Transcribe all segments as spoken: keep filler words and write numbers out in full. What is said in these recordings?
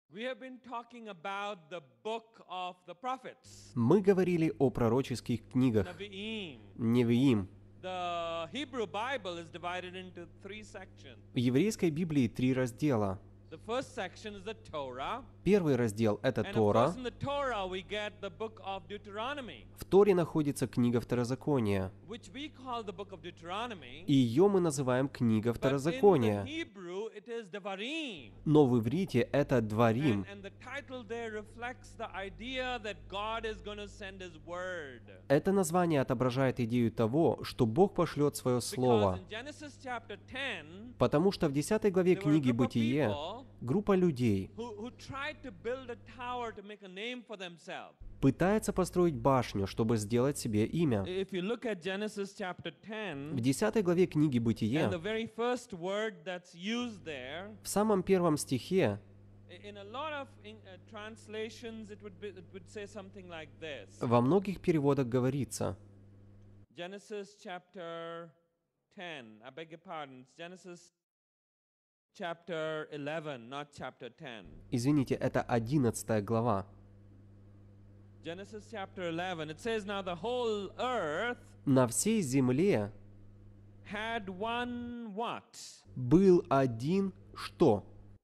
We have been talking about the book of the prophets, Мы говорили о пророческих книгах Nevi'im. Невиим. The Hebrew Bible is divided into three sections. В еврейской Библии три раздела. The first section is the Torah, Первый раздел — это and of Тора. course in the Torah we get the book of Deuteronomy, В Торе находится книга Второзакония, which we call the book of Deuteronomy, и ее мы называем книга but in the Второзакония. Hebrew it is Devarim. Но в иврите это And, Дварим. and the title there reflects the idea that God is going to send His word. Это название отображает идею того, что Бог пошлет свое Because слово. in Genesis chapter ten, Потому что в десятой главе there were a книги group of Бытие people группа людей who, who tried to build a tower to make a name for themselves. пытается построить башню, чтобы сделать себе имя. If you look at Genesis chapter В ten, десятой главе книги and the Бытие, very first word that's used there, в самом первом стихе, in a lot of in, uh, translations, it would be, it would say something like this. во многих переводах говорится, Genesis chapter ten. I beg your pardon. It's Genesis chapter eleven, not chapter ten. извините, это одиннадцатая глава. Genesis chapter eleven. It says, now the whole earth На всей земле had one what? был один что?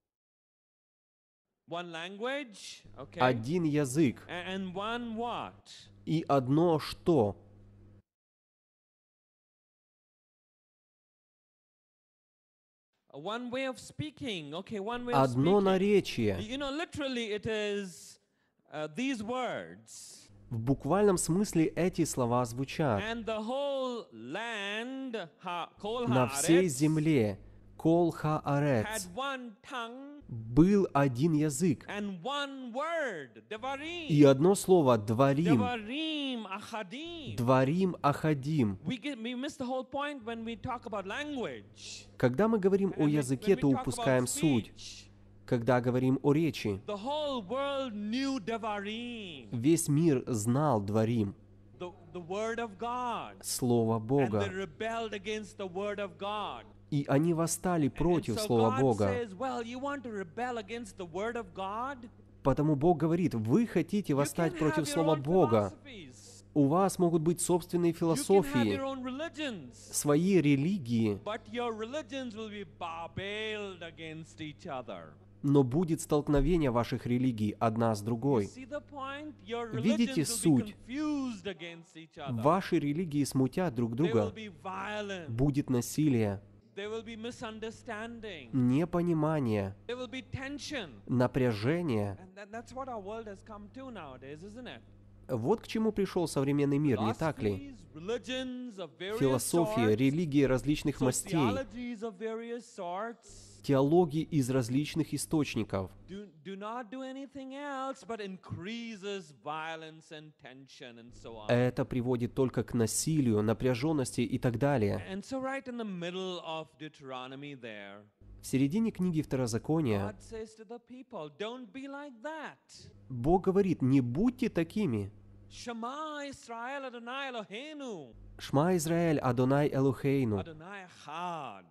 One language, okay? Один язык A- And one what? и одно что? Uh, One way of speaking, okay, one way of Одно speaking. наречие. You know, literally it is uh, these words. В буквальном смысле эти слова звучат. And the whole land, ha, Kol На всей Haaretz, земле Кол Хаарец had one tongue был один язык and one word, Devarim. и одно слово Дварим. Devarim Achadim. Дварим Ахадим. We, get, we miss the whole point when we talk about language. Когда мы говорим о And when- языке, when we то talk упускаем about суть. speech, Когда говорим о речи, the whole world knew Devarim, весь мир знал Дварим, the, the word of God. Слово And they Бога. rebelled against the word of God. И они восстали And против so Слова God Бога. says, well, you want to rebel against the word of God? Потому Бог говорит, вы хотите You восстать can против have your Слова own Бога. philosophies. У вас могут быть собственные You can have философии, your own religions. свои религии, But your religions will be rebelled against each other. но будет столкновение ваших религий одна с You другой. see the point? Your Видите religions will be суть? confused against each other. Ваши религии смутят друг There will друга. be violence. Будет насилие, There will be misunderstanding. непонимание, There will be tension. напряжение. And that, that's what our world has come to nowadays, isn't it? Вот к чему пришел современный мир, не так ли? Philosophies, religions of various Философия, sorts, религии различных мастей, sociologies of various sorts, теологии из различных источников. do, do not do anything else but increases violence and tension and so on. Это приводит только к насилию, напряженности и так далее. And so right in the middle of Deuteronomy there, В середине книги Второзакония God says to the people, don't be like that. Бог говорит, не будьте такими. Shema Israel Adonai Eloheinu. Шма Израиль, Адонай Элохейну. Adonai Echad.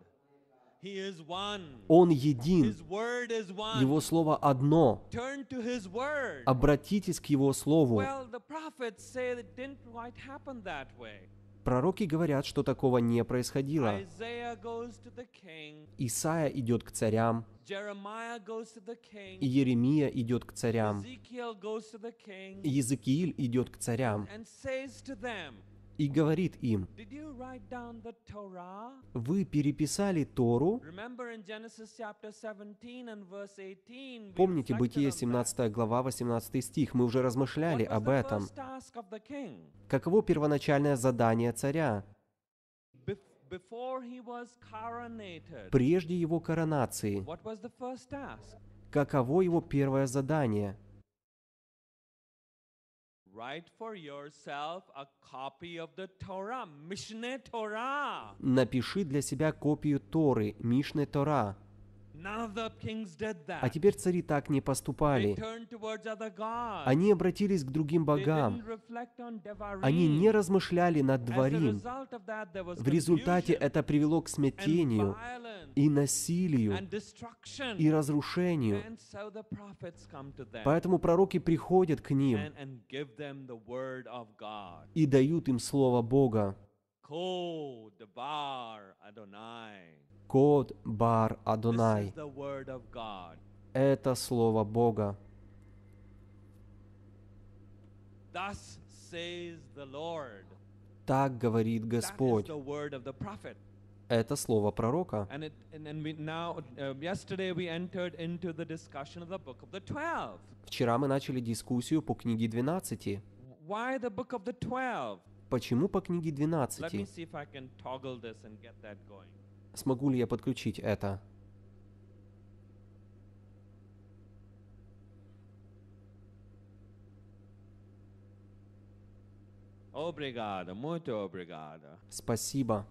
He is one. Он един, His word is one. Его Слово одно. Turn to His word. Обратитесь к Его Слову. Well, the prophets say that it didn't quite happen that way. Пророки говорят, что такого не происходило. Isaiah goes to the king. Исаия идет к царям, Jeremiah goes to the king. и Еремия идет к царям, Ezekiel goes to the king и Иезекииль идет к царям and says to them, и говорит им, did you write down the Torah? вы переписали Тору? Remember in Genesis chapter seventeen and verse eighteen, we Помните, reflected Бытие on that. семнадцатая глава, восемнадцатый стих, мы уже размышляли What was об the этом. first task of the king? Каково первоначальное задание царя? Bef- Before he was coronated, Прежде его коронации, what was the first task? каково его первое задание? Write for yourself a copy of the Torah, Mishneh Torah. Напиши для себя копию Торы, Мишне Тора. None of the kings did А that. теперь цари так не They поступали. turned towards other gods. Они обратились к другим They богам. didn't reflect on Devarim. Они не размышляли над As a Дварим. result of that, there was В результате confusion это привело к and смятению, violence. и насилию, and destruction. и разрушению. And so the prophets come to them Поэтому пророки приходят к ним and, and give them the word of God. и дают им Слово Бога. Ko Debar Adonai. Код Бар This is Адонай. the word of God. Это Слово Бога. Thus says the Lord. Так говорит That is Господь. the word of the prophet. Это Слово пророка. And it and, and we now uh, yesterday we entered into the discussion of the book of the twelve. Вчера мы начали дискуссию по книге двенадцати. Why the book of the twelve? Почему по книге Let me двенадцати? see if I can toggle this and get that going. Смогу ли я подключить это? Obrigado, muito obrigado. Спасибо.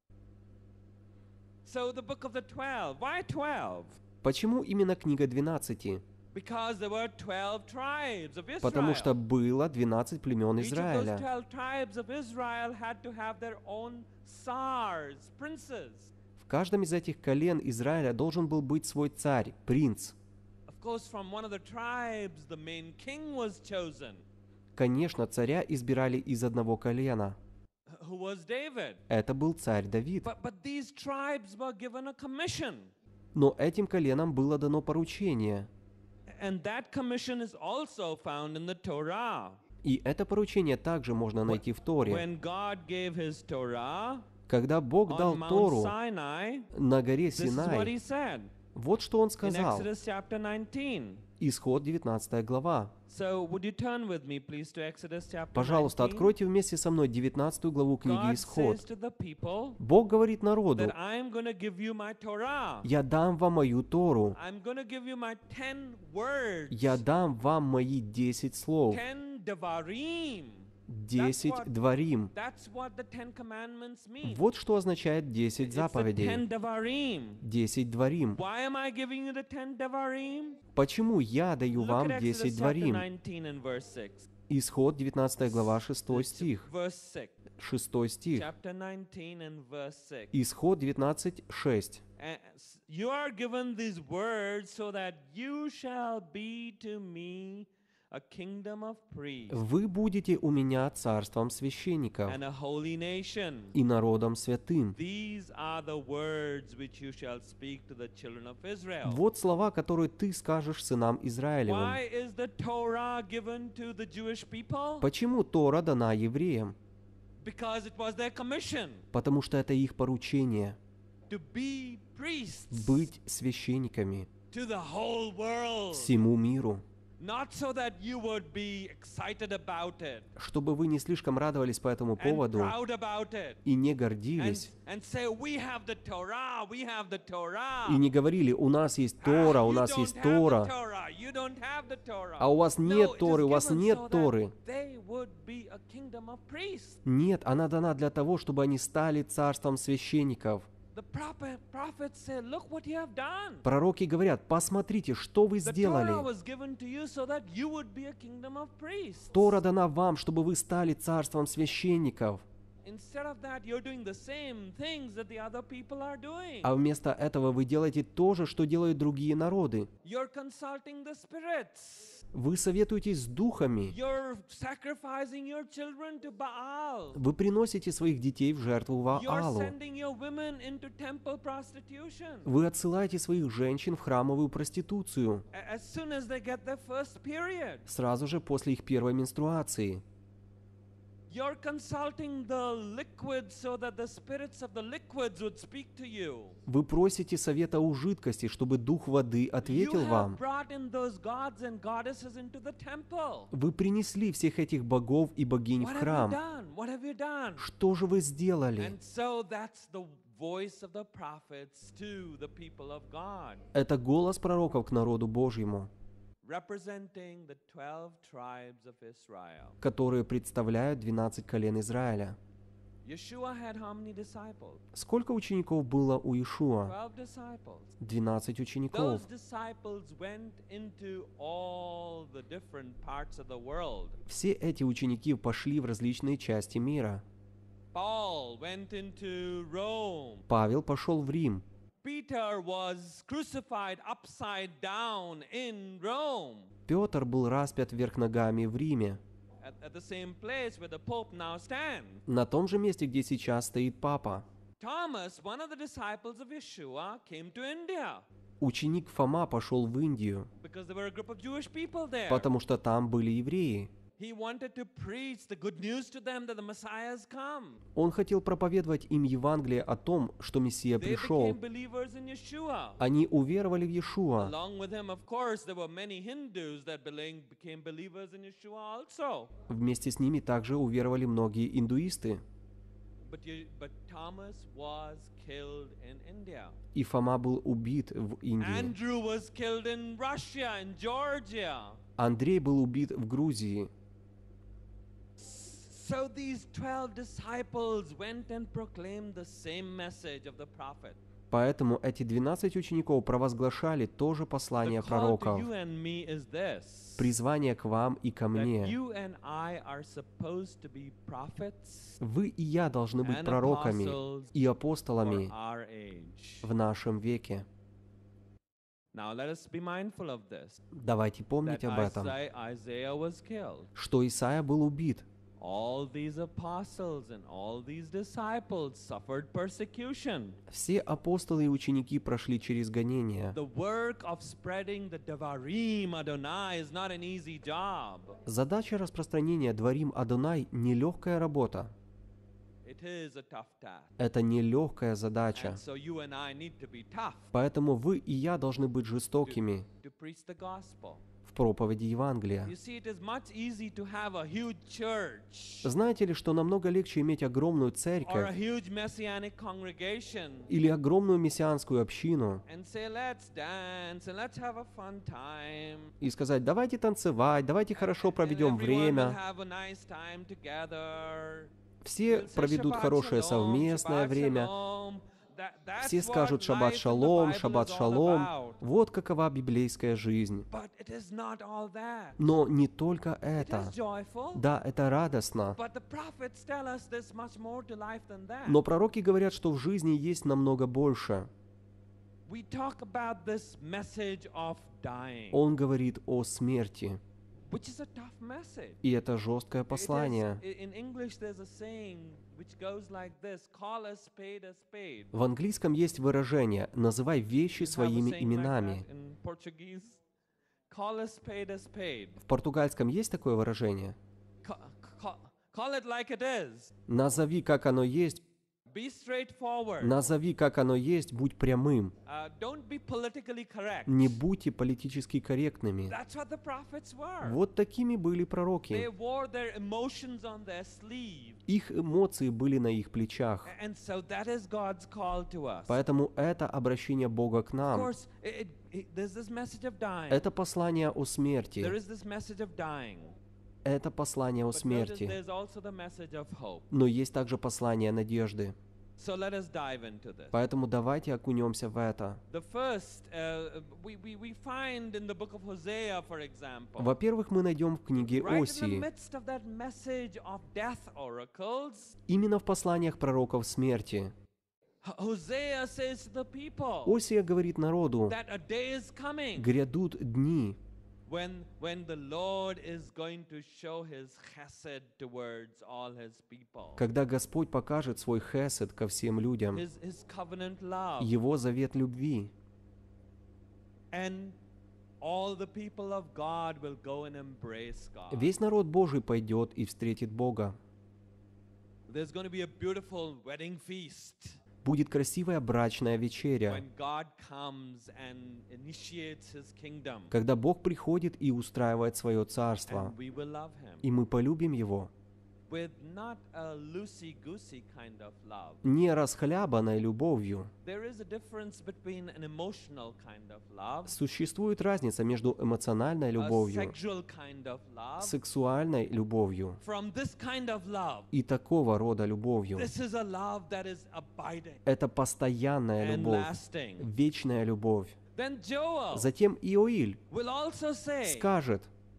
So the book of the twelve. Why twelve? Почему именно книга двенадцати? Because there were twelve tribes of Israel. Потому что было двенадцать племен Each of those Израиля. twelve tribes of Israel had to have their own tsars, princes. В каждом из этих колен Израиля должен был быть свой царь, принц. Of course, from one of the tribes, the main king was chosen, Конечно, царя избирали из одного колена. who was David. Это был царь Давид. But, but these tribes were given a commission. Но этим коленам было дано поручение. And that commission is also found in the Torah. И это поручение также можно найти в Торе. When God gave his Torah Когда Бог дал on Mount Тору Sinai, на горе this is what he Синай, said вот что Он in сказал. Exodus chapter nineteen. Исход девятнадцатая глава. So would you turn with me, please, to Exodus chapter Пожалуйста, nineteen? откройте вместе со мной девятнадцатую главу книги God Исход. says to the people Бог говорит народу: that I am going to give you my Torah. «Я дам вам мою Тору, I'm going to give you my ten words. я дам вам мои десять слов, Ten devarim. десять what- дворим». That's what the Ten Commandments mean. Вот что означает десять It's the ten заповедей. devarim. Десять дворим. Why am I giving you the ten devarim? Почему я даю Look вам at Exodus десять chapter дворим? nineteen and verse six. Исход девятнадцатая глава, шестой It's стих. Verse six. Шестой стих. Chapter nineteen and verse six. Исход девятнадцать, шесть. And s- you are given these words so that you shall be to me a kingdom of priests «Вы будете у меня царством священников and a holy nation. и народом святым». These are the words which you shall speak to the children of Israel. Вот слова, которые ты скажешь сынам Израилевым. Why is the Torah given to the Jewish people? Почему Тора дана евреям? Because it was their commission Потому что это их поручение to be priests — быть священниками to the whole world. всему миру. Not so that you would be excited about it Чтобы вы не слишком радовались по этому and поводу proud about it и не and, гордились, and say, we have the Torah, we have the Torah. и не говорили: «У нас есть Ah, Тора, у you нас don't есть have the Тора», Torah, you don't have the Torah. а у вас No, нет it is Торы, у вас given нет so that Торы. they would be a kingdom of priests. Нет, она дана для того, чтобы они стали царством священников. The prophet, prophets say, look what you have done. Пророки говорят: «Посмотрите, что вы The Torah сделали. was given to you so that you would be a kingdom of priests. Тора дана вам, чтобы вы стали царством священников». Instead of that, you're doing the same things that the other people are doing. А вместо этого вы делаете то же, что делают другие народы. You're consulting the spirits. Вы советуетесь с духами. You're sacrificing your children to Baal. Вы приносите своих детей в жертву You're Ваалу. sending your women into temple prostitution. Вы отсылаете своих женщин в храмовую проституцию A- As soon as they get their first period, сразу же после их первой менструации. you're consulting the liquids so that the spirits of the liquids would speak to you. Вы просите совета у жидкости, чтобы дух воды You ответил have вам. brought in those gods and goddesses into the temple. Вы принесли всех этих богов и богинь What в have you храм. done? What have you done? Что же вы сделали? And so that's the voice of the prophets to the people of God, Это голос пророков к народу Божьему, representing the twelve tribes of Israel. которые представляют двенадцать колен Израиля. Yeshua had how many disciples? Сколько учеников было у Иешуа? Twelve disciples. Двенадцать учеников. Those disciples went into all the different parts of the world. Все эти ученики пошли в различные части мира. Paul went into Rome. Павел пошел в Рим. Peter was crucified upside down in Rome, Петр был распят вверх ногами в Риме, at, at the same place where the Pope now stands. на том же месте, где сейчас стоит Папа. Thomas, one of the disciples of Yeshua, came to India Ученик Фома пошел в Индию, because there were a group of Jewish people there. потому что там были евреи. He wanted to preach the good news to them that the Messiah has come. Он хотел проповедовать им Евангелие о том, что Мессия They пришел. became believers in Yeshua. Они уверовали в Иешуа. Along with him, of course, there were many Hindus that beling- became believers in Yeshua also. Вместе с ними также уверовали многие индуисты. But, you, but Thomas was killed in India. И Фома был убит в Индии. Andrew was killed in Russia, in Georgia. Андрей был убит в Грузии. So these twelve disciples went and proclaimed the same message of the prophet. Поэтому эти двенадцать учеников провозглашали то же The послание call to пророков. you and me is this. Призвание к вам и ко That мне. you and I are supposed to be prophets Вы и я должны быть and пророками apostles и for апостолами our age. в нашем веке. Now let us be mindful of this. Давайте That помнить об этом, Isaiah, Isaiah was killed. что Исаия был убит. All these apostles and all these disciples suffered persecution. Все апостолы и ученики прошли через гонения. The work of spreading the Devarim Adonai is not an easy job. Задача распространения Дворим Адонай – нелегкая работа. It is a tough task. Это нелегкая задача. And so you and I need to be tough Поэтому вы и я должны быть жестокими to preach the gospel. в проповеди Евангелия. You see, it is much easy to have a huge church Знаете ли, что намного легче иметь огромную or a церковь huge messianic congregation или огромную мессианскую общину and say, let's dance and let's have a fun time. и сказать: давайте танцевать, давайте хорошо And проведем everyone will время. have a nice time together. Все We'll say проведут Shabbat хорошее Shalom, совместное Shabbat время. Shalom. That- that's Все what скажут шаббат life in the шалом, Bible шаббат is all шалом. about. Вот какова библейская жизнь. But it is not all that. Но не только It это. is joyful. Да, это радостно. But the prophets tell us there's much more to life than that. Но пророки говорят, что в жизни есть намного больше. We talk about this message of dying, Он говорит о смерти. which is a tough message. И это жесткое It is- послание. i- in English there's a saying which goes like this: call a spade a spade. В английском есть выражение «называй вещи You have a своими saying like именами». that in Portuguese? Call a spade a spade. В португальском есть такое выражение? Ca- ca- Call it like it is. «Назови, как оно есть, Be straightforward. назови, как оно есть, будь прямым». Uh, don't be politically correct. Не будьте политически корректными. That's what the prophets were. Вот такими были They пророки. wore their emotions on their sleeve. Их эмоции были на их плечах. And so that is God's call to us. Поэтому это обращение Бога к Of нам. course, it, it, there's this message of dying. Это послание о There смерти. is this message of dying. Это послание о But notice смерти. there's also the message of hope. Но есть также послание надежды. So let us dive into this. Поэтому давайте окунемся в это. The first, uh, we, we, we find in the book of Hosea, for example, Во-первых, мы найдем в книге right in the Осии, midst of that message of death oracles, именно в посланиях пророков смерти. H- Hosea says to the people Осия говорит народу: that a day is coming грядут дни, when, when the Lord is going to show his chesed towards all his people, когда Господь покажет свой хесед ко всем людям, his, his covenant love, Его завет любви. and all the people of God will go and embrace God. Весь народ Божий пойдет и встретит Бога. There's going to be a beautiful wedding feast Будет красивая брачная вечеря, when God comes and initiates his kingdom, когда Бог приходит и устраивает свое царство, and we will love him и мы полюбим Его. with not a loosey-goosey kind of love. Не расхлябанной любовью. There is a difference between an emotional kind of love, Существует разница между эмоциональной a любовью, sexual kind of love, сексуальной любовью from this kind of love. и такого рода любовью. This is a love that is abiding Это постоянная and любовь, lasting. вечная любовь. Then Joel Затем Иоиль will also say скажет: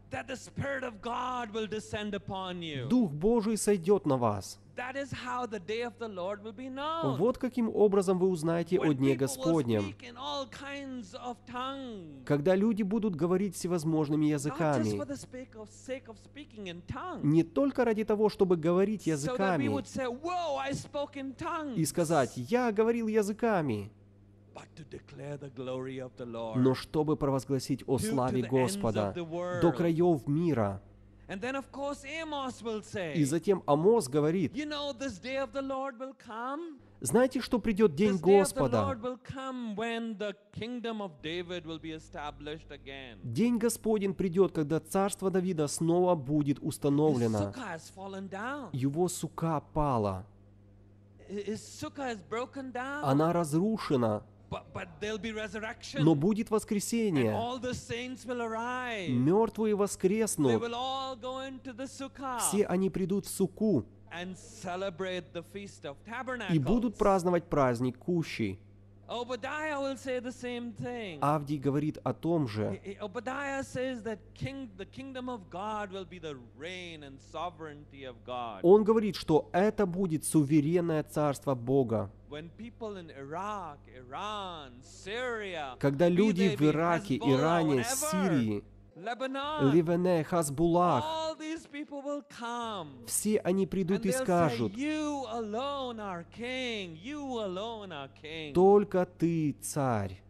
that the Spirit of God will descend upon you. Дух Божий сойдет на вас. That is how the day of the Lord will be known. Вот каким образом вы узнаете о When Дне people will Господнем. speak in all kinds of tongues. Когда люди будут говорить всевозможными Not just for языками, the sake of, sake of speaking in tongues. не только ради того, чтобы говорить So that we языками would say, whoa, I spoke in tongues. и сказать «Я говорил языками», But to declare the glory of the Lord. но чтобы провозгласить о To- to славе the ends Господа of the world. до краев мира. And then, of course, Amos will say, И затем Амос говорит, you know, this day of the Lord will come. знаете, что придет день This day of the Господа? Lord will come when the kingdom of David will be established again. День Господень придет, когда царство Давида снова будет His установлено. sukkah has fallen down. Его сука пала, His sukkah is broken down. она разрушена, But, but there'll be resurrection. но будет And воскресение. all the saints will arrive. Мертвые They воскреснут, will all go into the sukkah все они придут в суку and celebrate the feast of и будут tabernacles. праздновать праздник Кущи. Obadiah will say the same thing. Авдий говорит о том же. I- I- Obadiah says that king, the kingdom of God will be the reign and sovereignty of God. Он говорит, что это будет суверенное царство Бога. When people in Iraq, Iran, Syria, Когда be люди they в be Ираке, Hezbollah, Иране, whatever, Сирии, Lebanon, Ливене, Хазбуллах, all these people will come. все они And придут и they'll say, скажут, you alone are king, you alone are king. только ты царь.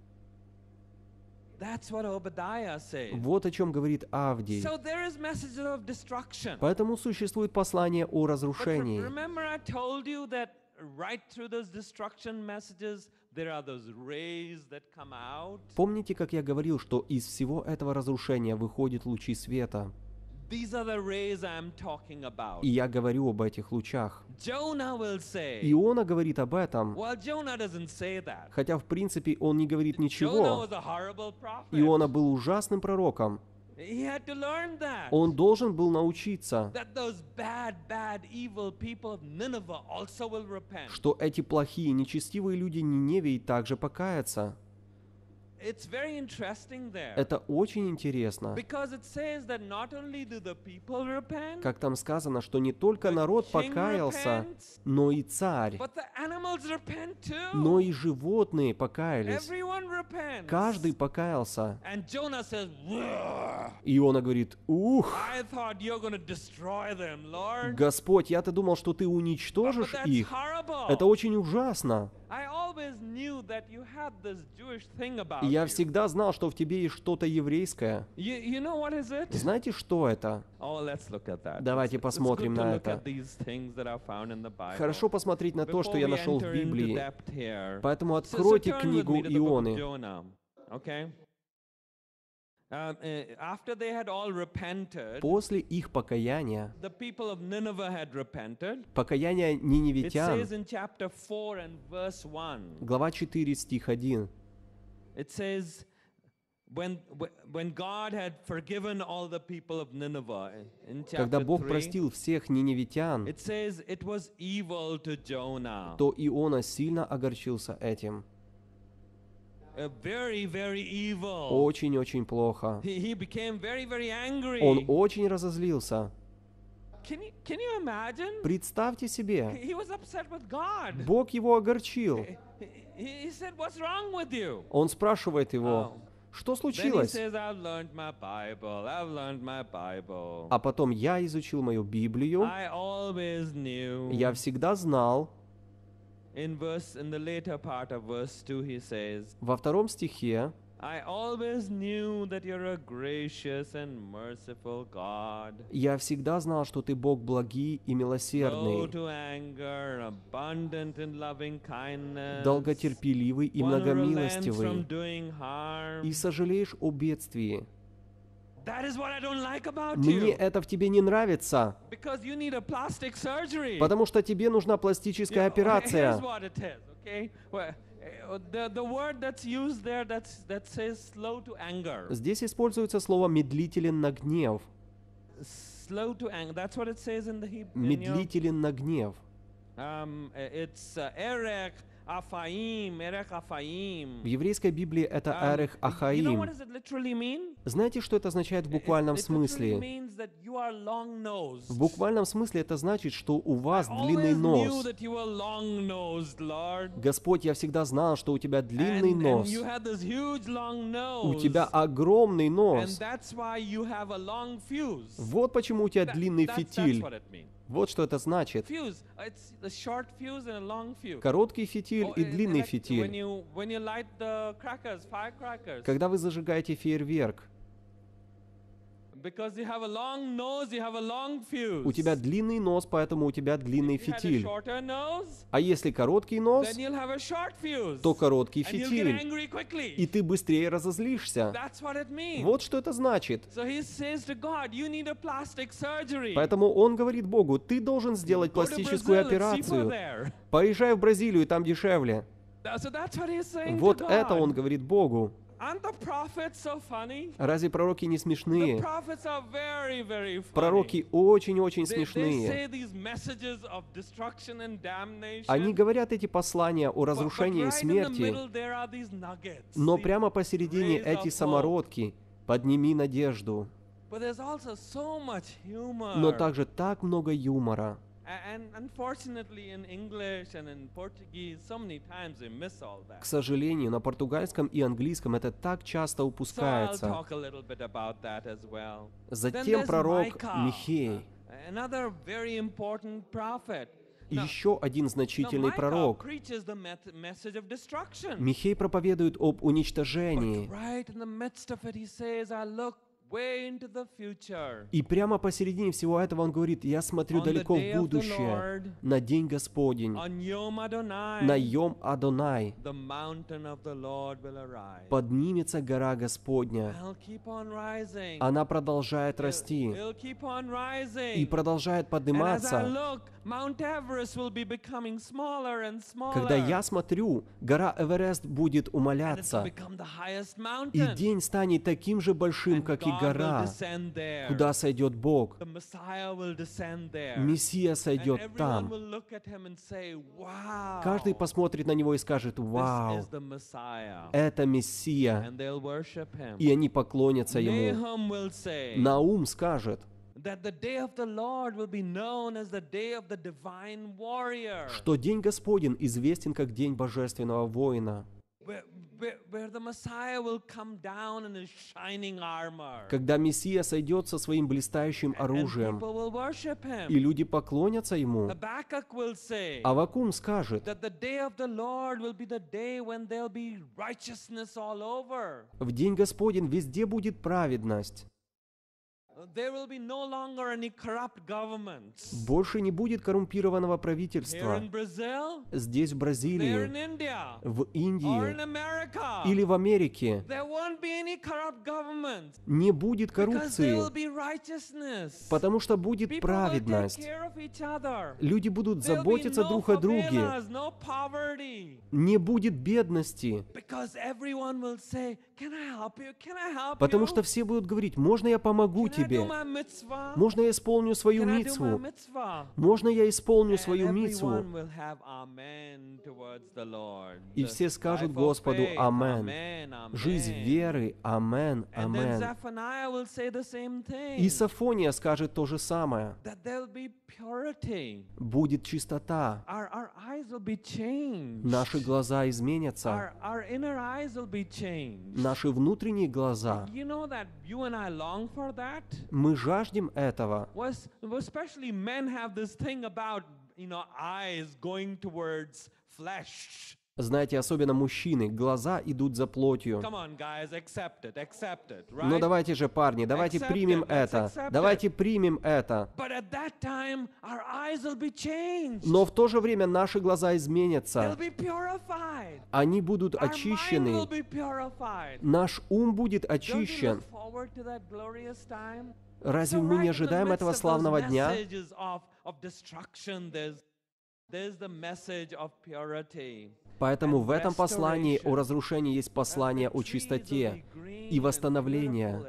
That's what Obadiah says. Вот о чем говорит Авдий. So there is messages of destruction. Поэтому существует послание о But re- разрушении. remember I told you that right through those destruction messages, there are those rays that come out. Помните, как я говорил, что из всего этого разрушения выходят лучи света? These are the rays I'm talking about. И я говорю об этих лучах. Jonah will say, Иона говорит об этом, well, Jonah doesn't say that. хотя в принципе он не говорит Jonah ничего. was a horrible prophet. Иона был ужасным пророком. He had to learn that. Он должен был научиться, That those bad, bad, evil people of Nineveh also will repent. что эти плохие, нечестивые люди Ниневии также покаятся. It's very interesting there. Это очень интересно. Because it says that not only do the people repent, Как там сказано, что не только народ king покаялся, repents, но и царь, but the animals repent too. но и животные покаялись. Everyone repents. Каждый покаялся. And Jonah says, "Whoa, Иона говорит, ух, I thought you're going to destroy them, Lord. Господь, я-то думал, что ты But уничтожишь that's их. horrible. Это очень ужасно. I always knew that you had this Jewish thing about И я you. всегда знал, что в тебе есть что-то еврейское. You, you know what is it? Знаете, что это? Oh, let's look at that. Давайте It's- it's посмотрим good to на look это. at these things that are found in the Bible. Хорошо посмотреть на то, что Before я we нашел в enter into Библии. depth here, Поэтому so- so откройте turn with книгу me to the book of Ионы. Jonah, okay? Um, uh, after they had all repented, После их покаяния, the people of Nineveh had repented. покаяние It ниневитян, says in chapter four and verse one, глава четыре, стих один. it says, when, wh- when God had forgiven all the people of Nineveh, in Когда chapter Бог three, простил всех ниневитян, it says it was evil to Jonah. то Иона сильно огорчился этим. Uh, very, very evil. Очень-очень плохо. He, he became very, very angry. Он очень разозлился. Can you, can you imagine? Представьте себе, He was upset with God. Бог его огорчил. He, he he said, what's wrong with you? Он спрашивает его, Oh. что Then he случилось? says, I've learned my Bible. I've learned my Bible. А потом я изучил мою Библию, I always knew. я всегда знал. In verse, in the later part of verse two, he says, Во втором стихе, I always knew that you're a gracious and merciful God, я всегда знал, что ты Бог благий и slow милосердный, to anger, abundant in loving kindness, долготерпеливый и one who relents from многомилостивый, doing harm. и сожалеешь о бедствии. That is what I don't like about Мне you. это в тебе не нравится, Because you need a plastic surgery. потому что тебе нужна пластическая Yeah, Here's операция. what it is, okay? Well, uh, the, the word that's used there that's, that says slow to anger. Здесь используется слово «медлителен на гнев». Slow to anger. That's what it says in the Hebrew. In your, Медлителен на гнев. um, uh, it's uh, erech Афаим, Эрех Афаим. В еврейской Библии это Um, Эрех you know Ахаим. what does it literally mean? Знаете, что это означает в It- буквальном it literally смысле? means that you are long-nosed. В буквальном смысле это значит, что у вас I длинный always knew нос. that you were long-nosed, Lord. Господь, я всегда знал, что у тебя длинный And, and нос. you had this huge long У nose. тебя огромный And нос. that's why you have a long fuse. Вот почему у тебя That- длинный that's, that's фитиль. what it means. Вот что это значит. Fuse. It's a short fuse and a long fuse. Короткий фитиль Oh, и it- длинный elect- When фитиль. you when you light the crackers, firecrackers, Когда вы зажигаете фейерверк, because you have a long nose, you have a long fuse. у тебя длинный нос, поэтому у тебя длинный If you had a фитиль. shorter nose, А если короткий нос, then you'll have a short fuse. то короткий And you'll get фитиль. angry quickly. И ты быстрее разозлишься. That's what it means. Вот что это значит. So he says to God, you need a plastic surgery. Поэтому он говорит Богу, ты должен сделать Go to пластическую Brazil, it's cheaper операцию. there. Поезжай в Бразилию, там дешевле. So that's what he's saying to Вот God. это он говорит Богу. Aren't the prophets so funny? Разве пророки не The смешные? prophets are very, very funny. Пророки очень-очень They, they смешные. say these messages of destruction and damnation. Они говорят эти послания о but- but разрушении и right in the смерти, middle there are these nuggets, но these- прямо посередине rays эти of hope. самородки. Подними надежду. But there's also so much humor. Но также так много юмора. A- And unfortunately in English and in Portuguese, so many times we miss all that. К сожалению, на португальском и английском это так часто So I'll упускается. talk a little bit about that as well. Then Затем there's пророк Micah, Михей, another very important prophet. Now, еще один now значительный Micah пророк. preaches the met- message of destruction. Михей проповедует об уничтожении. But right in the midst of it, he says, I look way into the future. И прямо посередине всего этого он говорит, я смотрю On the далеко day в of the будущее, Lord, на день Господень, On Yom Adonai, на Йом Адонай. the mountain of the Lord will arise. Поднимется гора Господня. I'll keep on rising. Она продолжает It'll- расти it'll keep on rising. и продолжает And as I подниматься. look, Mount Everest will be becoming smaller and smaller. Когда я смотрю, гора Эверест будет and it will умаляться, become the highest и mountain. день станет таким же большим, And как и God will гора, descend there. куда сойдет Бог. The Messiah will descend there. Мессия And сойдет everyone там. will look at him and say, wow, Каждый посмотрит на него и скажет, this вау, is the Messiah. это Мессия. And they'll worship him. И они поклонятся ему. Nahum will say Наум скажет, that the day of the Lord will be known as the day of the divine warrior, что день Господень известен как день божественного воина, where, where, where the Messiah will come down in his shining armor. когда Мессия сойдет со своим блистающим And оружием, people will worship him. и люди поклонятся ему. Habakkuk will say Авакум скажет, that the day of the Lord will be the day when there'll be righteousness all over. в день Господень везде будет праведность. There will be no longer any corrupt governments. Больше не будет коррумпированного Here правительства. in Brazil, Здесь, в there in Бразилии, India, в or Индии in America. или в Америке There won't be any corrupt governments не будет because there коррупции, will be righteousness. потому что будет People will take праведность. care of each other. Люди будут There'll be заботиться no друг о друге. favelas, no poverty. Не будет бедности, Because everyone will say, can I help you? Can I help потому you? что все будут говорить, можно я помогу Can I do тебе? my mitzvah? Можно я исполню свою Can I do my митцву? mitzvah? Можно я исполню And свою митцву? everyone will have amen towards the Lord. И The все скажут life of Господу faith, Амен. Amen, amen. Жизнь веры. Амен. And then Амен. Zephaniah will say the same thing. И Сафония скажет то же самое. That there'll be purity. Будет чистота. Our, our eyes will be changed. Наши глаза изменятся. Our, our inner eyes will be changed. Наши внутренние глаза. You know that you and I long for that? Мы жаждем этого. Was, especially men have this thing about, you know, eyes going towards flesh. Знаете, особенно мужчины, глаза идут за плотью. Come on, guys, accept it, accept it, right? Ну давайте же, парни, давайте Accept примем it, let's это. accept Давайте примем это. But at that time, our eyes will be changed. Но в то же время наши глаза They'll изменятся. be purified. Они будут Our mind will очищены. be purified. Наш ум будет Don't you очищен. look forward to that glorious time? Разве So мы right не in the ожидаем midst этого of those славного дня? messages of, of destruction, there's, there's the message of purity. Поэтому в этом послании о разрушении есть послание о чистоте и восстановлении.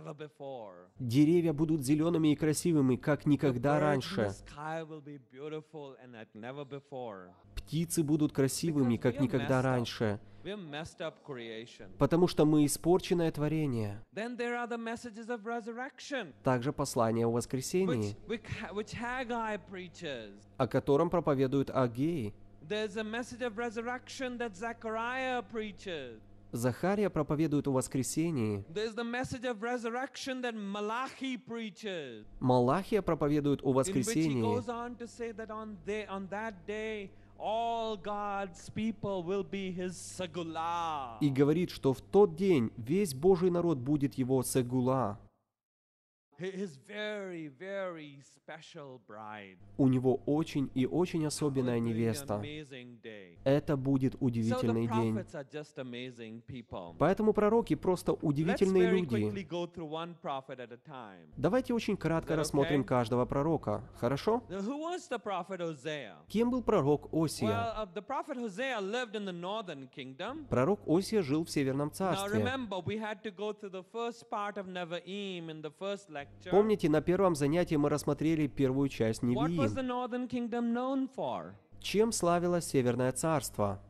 never before. Деревья будут зелеными и красивыми, как The никогда birds in the раньше. sky will be beautiful and like never before. Птицы будут красивыми, Because как we are никогда messed up. раньше. We are messed up creation. Потому что мы испорченное творение. Then there are the messages of resurrection, Также послание о which, воскресении, which, which Haggai preaches. о котором проповедует Агей. There's a message of resurrection that Zechariah preaches. Захария проповедует о воскресении. There's the message of resurrection that Malachi preaches, Малахия проповедует о in which he воскресении. goes on to say that on, day, on that day, all God's people will be his segula. И говорит, что в тот день весь Божий народ будет его сегула. His very, very special bride. У него очень и очень особенная It will be an невеста. amazing day. Это будет So the удивительный день. prophets are just amazing people. Поэтому пророки просто Let's удивительные very люди. quickly go through one prophet at a time. Давайте очень кратко Is that рассмотрим okay? каждого пророка. Хорошо? Now, who was the prophet Hosea? Кем был пророк Осия? Well, uh, the prophet Hosea lived in the northern kingdom. Пророк Осия жил в Северном Now царстве. remember, we had to go through the first part of Nevi'im in the first lecture. Помните, на первом занятии мы рассмотрели первую часть What was Невиим. the northern kingdom known for? Чем славилось Северное царство?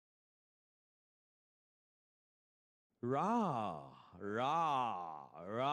Ra, Ra,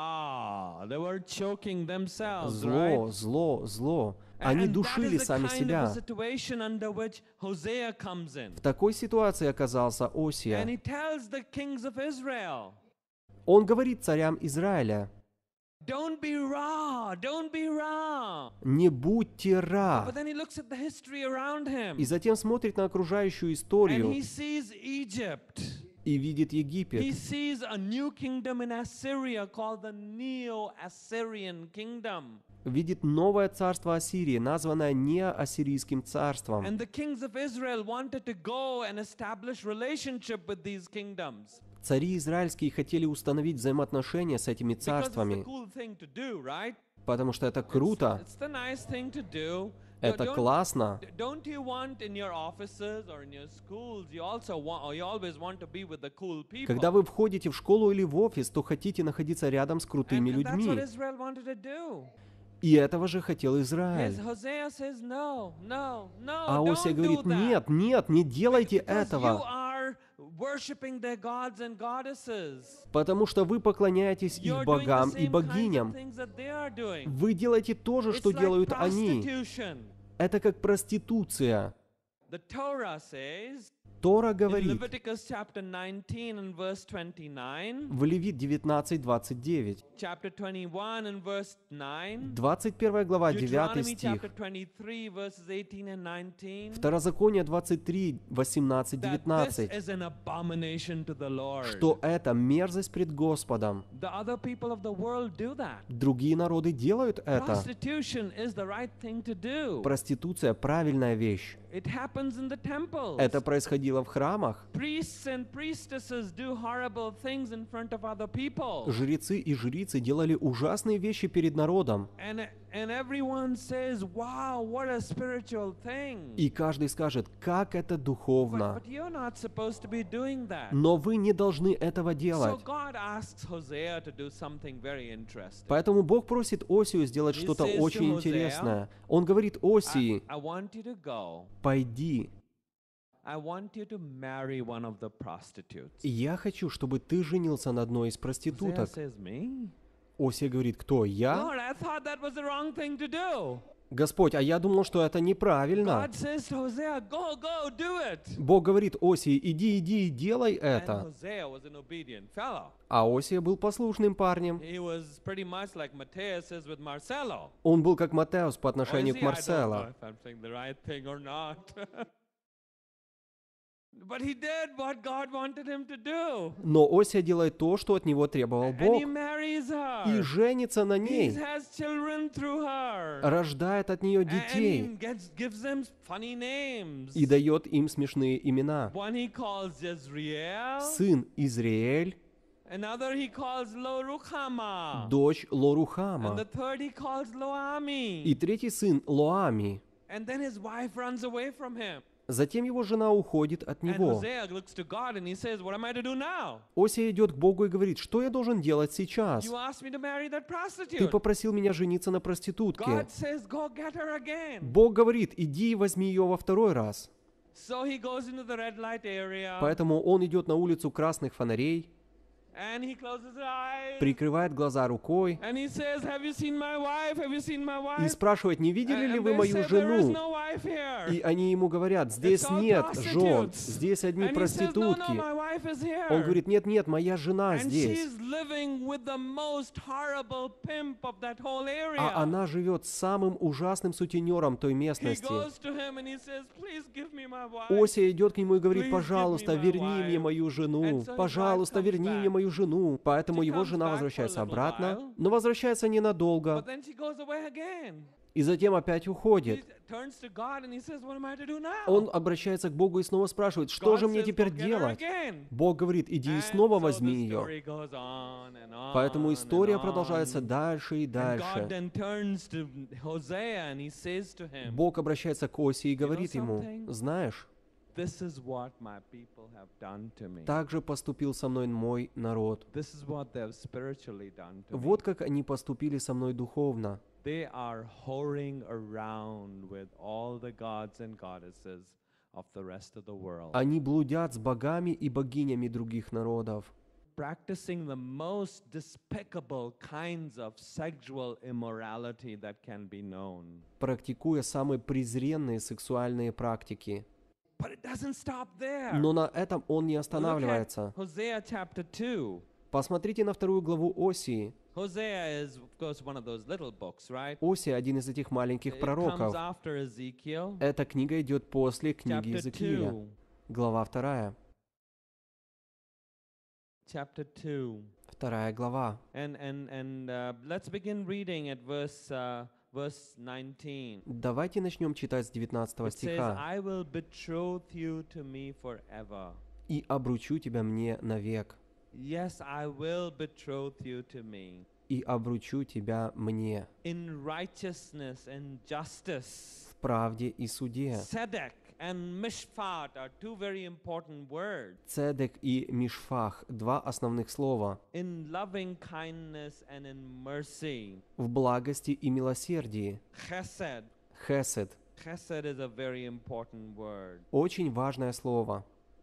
Ra. They were choking themselves, Зло, right? зло, зло. Они And that душили is the сами kind of a себя. situation under which Hosea comes in. В такой ситуации оказался And Осия. he tells the kings of Israel, Он говорит царям Израиля: don't be raw, don't be raw. «Не будьте But ра». then he looks at the history around him И затем смотрит на окружающую and историю he sees Egypt. и видит He Египет. sees a new kingdom in Assyria called the Neo-Assyrian kingdom. Видит новое царство Ассирии, названное неассирийским царством. And the kings of Israel wanted to go and establish relationship with these kingdoms. Цари израильские хотели установить взаимоотношения с этими Because it's the царствами, cool thing to do, right? потому что это круто, It's the nice thing to do. это Don't- классно. Don't you want in your offices or in your schools, you also want, or you always want to be with the cool people? Когда вы входите в школу или в офис, то хотите находиться рядом с And, крутыми and that's what людьми. Israel wanted to do. И этого же хотел Yes, Израиль. Hosea says, no, no, no, А Осия don't говорит: do that. нет, нет, не делайте Because you этого, are worshiping their gods and goddesses. потому что вы поклоняетесь You're их doing the богам и same kinds of богиням. things that they are doing. Вы делаете то же, It's что like делают они. prostitution. Это как проституция. The Torah says Тора in говорит Leviticus chapter nineteen and verse twenty-nine, в Левит девятнадцать двадцать девять, chapter twenty-one and verse nine, двадцать первая глава, девятый Deuteronomy стих, chapter twenty-three verses eighteen and nineteen, Второзаконие двадцать три, восемнадцать that this девятнадцать, is an abomination to the Lord. что это мерзость пред Господом. The other people of the world do that. Другие народы делают это. Prostitution is the right thing to do. Проституция — правильная вещь. It happens in the temples. Это происходило в храмах. Priests and priestesses do horrible things in front of other people. Жрецы и жрицы делали ужасные вещи перед народом. And, and everyone says, wow, what a spiritual thing. И каждый скажет: как это But, духовно. but you're not supposed to be doing that. Но вы не должны этого So делать. God asks Hosea to do something very interesting. Поэтому Бог просит Осию сделать He что-то says to очень Hosea, интересное. Он говорит Осии: I, I want you to go. пойди. I want you to marry one of the prostitutes. И я хочу, чтобы ты женился на одной из Hosea проституток. says, me? Осия говорит: кто, я? Lord, I thought that was the wrong thing to do. Господь, а я думал, что это неправильно. God says to Hosea, go, go, do it. Бог говорит Осии: иди, иди и делай And это. Hosea was an obedient fellow. А Осия был послушным парнем. He was pretty much like Matthias is with Marcelo. Он был как Матеус по Or отношению is к he? I don't know Марсело. if I'm saying the right thing or not. But he did what God wanted him to do. Но Осия делает то, что от него требовал And he Бог, marries и her. женится на He ней, has children through her. рождает от нее And he детей gets, gives them funny names. и дает им смешные имена. One he calls Jezreel. Сын Изриэль, Another he calls Lo Ruchama. дочь And the Лорухама, third he calls Loami. и третий сын Лоами. And then his wife runs away from him. Затем его жена уходит от And него. Hosea looks to God and he says, what am I to do now? Осия идет к Богу и говорит, что я должен делать сейчас? You asked me to marry that Ты prostitute. попросил меня жениться на проститутке. God says, go get her again. Бог говорит, иди и возьми ее во второй раз. So he goes into the red light area Поэтому он идет на улицу красных фонарей, and he closes his eyes прикрывает глаза рукой and he says, have you seen my wife? Have you seen my и wife? спрашивает, не видели ли And вы they мою say, there is жену? no wife here. И они ему говорят, здесь all нет жен, prostitutes. здесь одни And he says, no, no, проститутки. my wife is here. Он говорит, нет, нет, моя жена And здесь. she's living with the most horrible pimp of that whole area. А она живет с самым ужасным сутенером той He местности. goes to him and he says, please give me my wife. Осия идет к нему и говорит, Please give пожалуйста, me my верни wife. мне мою жену, And so his пожалуйста, wife comes верни мне back. мою жену. Поэтому She его comes жена back for a возвращается little обратно, while. но возвращается ненадолго, But then she goes away again. и затем опять He уходит. turns to God and he says, what am I to do now? Он обращается к Богу и снова спрашивает, что God же мне says, теперь "Go get her делать? again." Бог говорит, иди и And снова so возьми the ее. story goes on and on Поэтому and история on. продолжается дальше и And God дальше. then turns to Hosea and he says to him, Бог обращается к Осии и говорит ему, something? знаешь, this is what my people have done to me. так же поступил со мной мой народ. This is what they have spiritually done to me. Вот как они поступили со мной духовно. They are whoring around with all the gods and goddesses of the rest of the world, Они блудят с богами и богинями других народов, practicing the most despicable kinds of sexual immorality that can be known. практикуя самые презренные сексуальные практики. But it doesn't stop there. Но на этом он не Look at останавливается. Hosea chapter two. Посмотрите на вторую главу Осии. Hosea is, of course, one of those little books, right? Осия — один из этих маленьких It comes пророков. after Ezekiel. Эта книга идет после книги Chapter Иезекииля. two. Глава вторая. Chapter two. Вторая глава. And and and uh, let's begin reading at verse uh, verse nineteen. Давайте начнем читать с девятнадцатого It says, стиха. "I will betroth you to me forever. «И обручу тебя мне навек, Yes, I will betroth you to me и обручу тебя мне in righteousness and justice." в правде и суде». Tzedek and mishpat are two very important words. Цедек и Мишфах — два основных слова. In loving kindness and in mercy. В благости и милосердии. Chesed. Хесед Chesed is a very important word. — очень важное слово.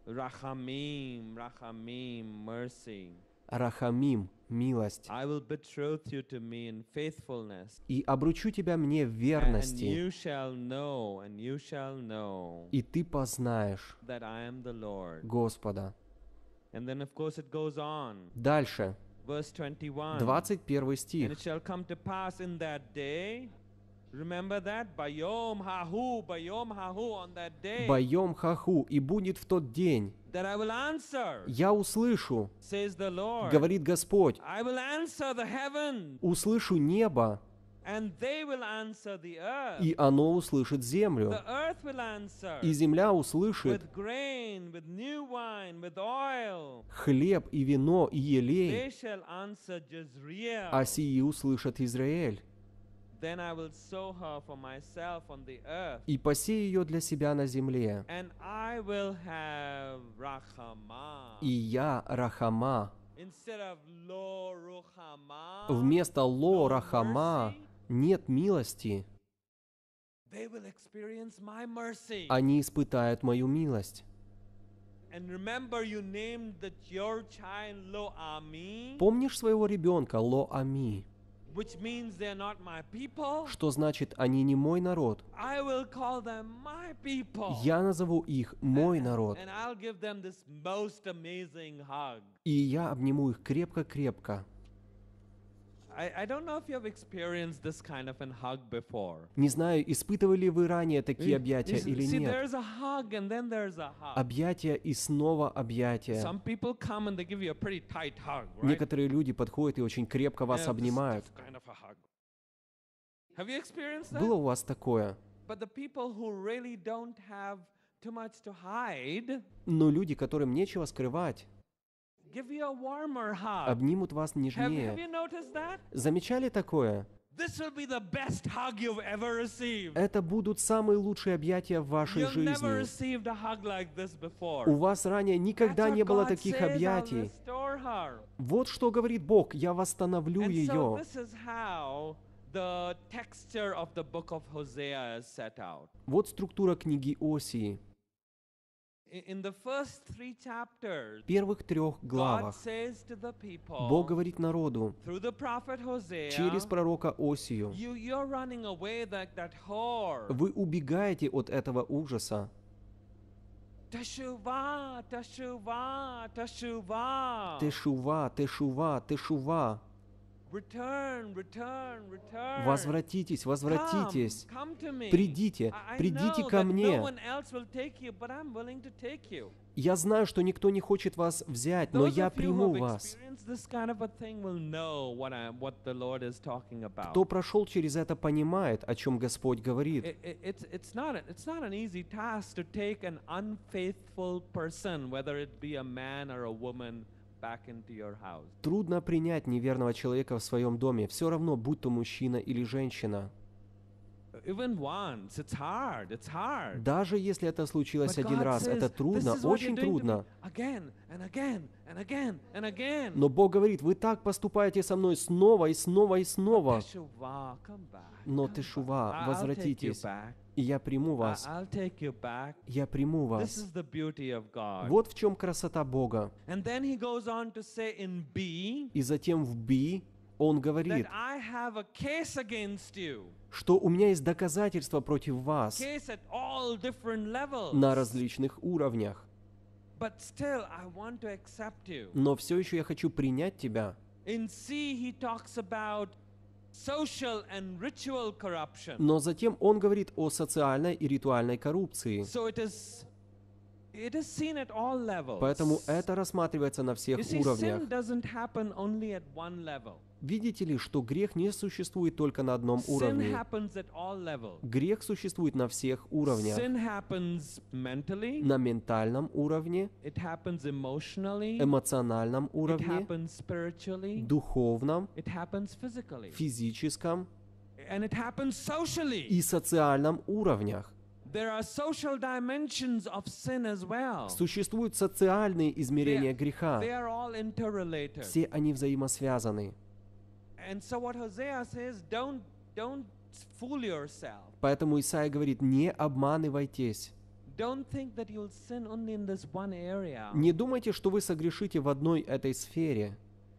Rachamim, rachamim, mercy. Рахамим — милость. I will betroth you to me in faithfulness. «И обручу тебя мне в And верности, you shall know, and you shall know и ты познаешь that I am the Lord. Господа». And then, of course, it goes on. Дальше, Verse twenty-one. двадцать первый And стих. it shall come to pass in that day. Remember that? Bayom hahu, bayom hahu, on that day. «Боем хаху, и будет в тот день, That I will answer, я услышу, says the Lord. говорит Господь, I will answer the heaven, услышу небо, and they will answer the earth. и оно услышит землю, The earth will answer и земля услышит with grain, with new wine, with oil. хлеб и вино и They елей, shall answer Jezreel. а сии услышит Израиль. Then I will sow her for myself on the earth, И посей ее для себя на земле. and I will have rachama И я Рахама. instead of lo ruchama. Вместо Ло no Рахама mercy. нет милости. They will experience my mercy. Они испытают мою милость. And remember, you named the, your child Lo Ami, Помнишь своего ребенка Ло Ами? which means they're not my people. Что значит, они не мой народ? I will call them my people. Я назову их мой народ. And I'll give them this most amazing hug. И я обниму их крепко-крепко. I, I don't know if you have experienced this kind of a hug before. Не знаю, испытывали ли вы ранее такие You- объятия you или see, нет. there's a hug and then there's a hug. Объятия и снова объятия. Some people come and they give you a pretty tight hug, right? Некоторые люди подходят и очень крепко вас Yeah, this обнимают. tough kind of a hug. Have you experienced that? Было у вас такое? But the people who really don't have too much to hide Но люди, которым нечего скрывать, give you a warmer hug. обнимут вас Have, have нежнее. you noticed that? Замечали такое? This will be the best hug you've ever received. Это будут самые лучшие объятия в вашей You've never жизни. received a hug like this before. У вас ранее никогда That's what не было God таких says, I'll объятий. restore her. Вот что говорит Бог: я восстановлю And so ее. this is how the texture of the book of Hosea is set out. Вот структура книги Осии. I- In the first three chapters, В первых трех God главах says to the people, Бог говорит народу through the prophet Hosea, через пророка Осию: you, you're running away like that whore. вы убегаете от этого ужаса. Teshuvah, teshuvah, teshuvah. Тешува, тешува, тешува. Return, return, return. Возвратитесь, возвратитесь. Come, come to me. Придите, I- I придите know ко that мне. no one else will take you, but I'm willing to take you. Я знаю, что никто не хочет вас взять, но Those я of you who приму have вас. experienced this kind of a thing will know what I, what the Lord is talking about. Кто прошел через это, понимает, о чем Господь говорит. It- it- it's, it's, not a- it's not an easy task to take an unfaithful person, whether it be a man or a woman, back into your house. Трудно принять неверного человека в своем доме, все равно, будь то мужчина или женщина. Even once, it's hard, it's hard. Даже если это случилось But один God раз, says, это "This трудно, is what you're очень doing to me трудно. again and again and again and again. Но Бог говорит: вы так поступаете со мной снова и снова и снова. Teshuvah, come back, Но come тешува, back. I- I'll take you возвратитесь, back. и я приму I- вас. I'll take you back. Я приму This вас. is the beauty of God. Вот в чем красота Бога. And then he goes on to say in B И затем в Би Он that говорит, I have a case against you. что у меня есть доказательства против вас Case at all different levels. на различных уровнях. But still, I want to accept you. Но все еще я хочу принять тебя. In C, he talks about social and ritual corruption. Но затем он говорит о социальной и ритуальной коррупции. So it is, it is seen at all levels. Поэтому это рассматривается на всех You see, уровнях. sin doesn't happen only at one level. Видите ли, что грех не существует только на одном Sin уровне. happens at all levels. Грех существует на всех уровнях. Sin happens mentally. На ментальном уровне, It happens emotionally. эмоциональном It уровне, happens spiritually. духовном, It happens physically. физическом And it happens socially. и социальном уровнях. There are social dimensions of sin as well. Существуют социальные измерения греха. They are all interrelated. Все они взаимосвязаны. And so what Hosea says, don't, don't fool yourself. Поэтому Исаия говорит: не обманывайтесь. Don't think that you'll sin only in this one area. Не думайте, что вы согрешите в одной этой сфере,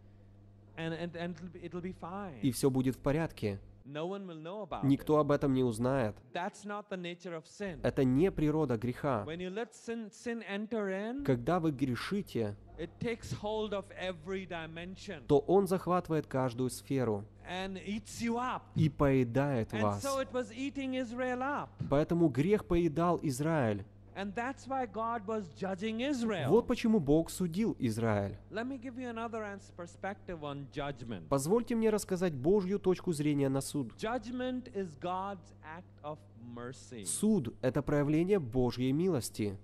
And, and, and it'll, be, it'll be fine. и все будет в порядке. No one will know about Никто об этом не узнает. it. That's not the nature of sin. Это не природа греха. When you let sin, sin enter in, Когда вы грешите, it takes hold of every dimension то он захватывает каждую сферу and eats you up. и поедает And вас. so it was eating Israel up. Поэтому грех поедал Израиль. And that's why God was judging Israel. Вот почему Бог судил Израиль. Let me give you another ans- perspective on judgment. Позвольте мне рассказать Божью точку зрения на суд. Judgment is God's act of mercy. Суд — это проявление Божьей милости.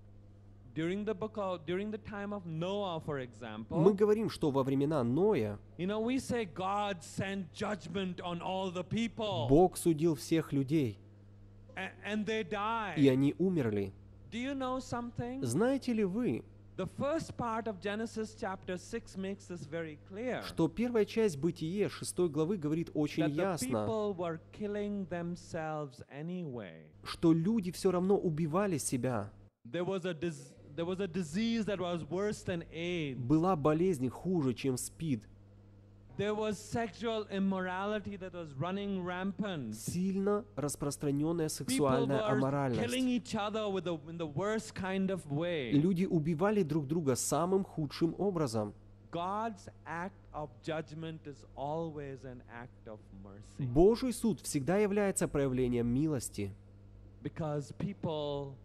During the book of, during the time of Noah, for example, Мы говорим, что во времена Ноя you know, we say God sent judgment on all the people, Бог судил всех людей, a- and they died. и они умерли. Do you know something? Знаете ли вы, The first part of Genesis chapter six makes this very clear. что первая часть Бытие шестой главы говорит очень That the ясно, people were killing themselves anyway. что люди все равно убивали себя. There was a dis- there was a disease that was worse than AIDS. Была болезнь хуже, чем СПИД. There was sexual immorality that was running rampant. Сильно распространенная People сексуальная were killing аморальность. each other with the, in the worst kind of way. Люди убивали друг друга самым худшим образом. God's act of judgment is always an act of mercy. Божий суд всегда является проявлением милости, Because people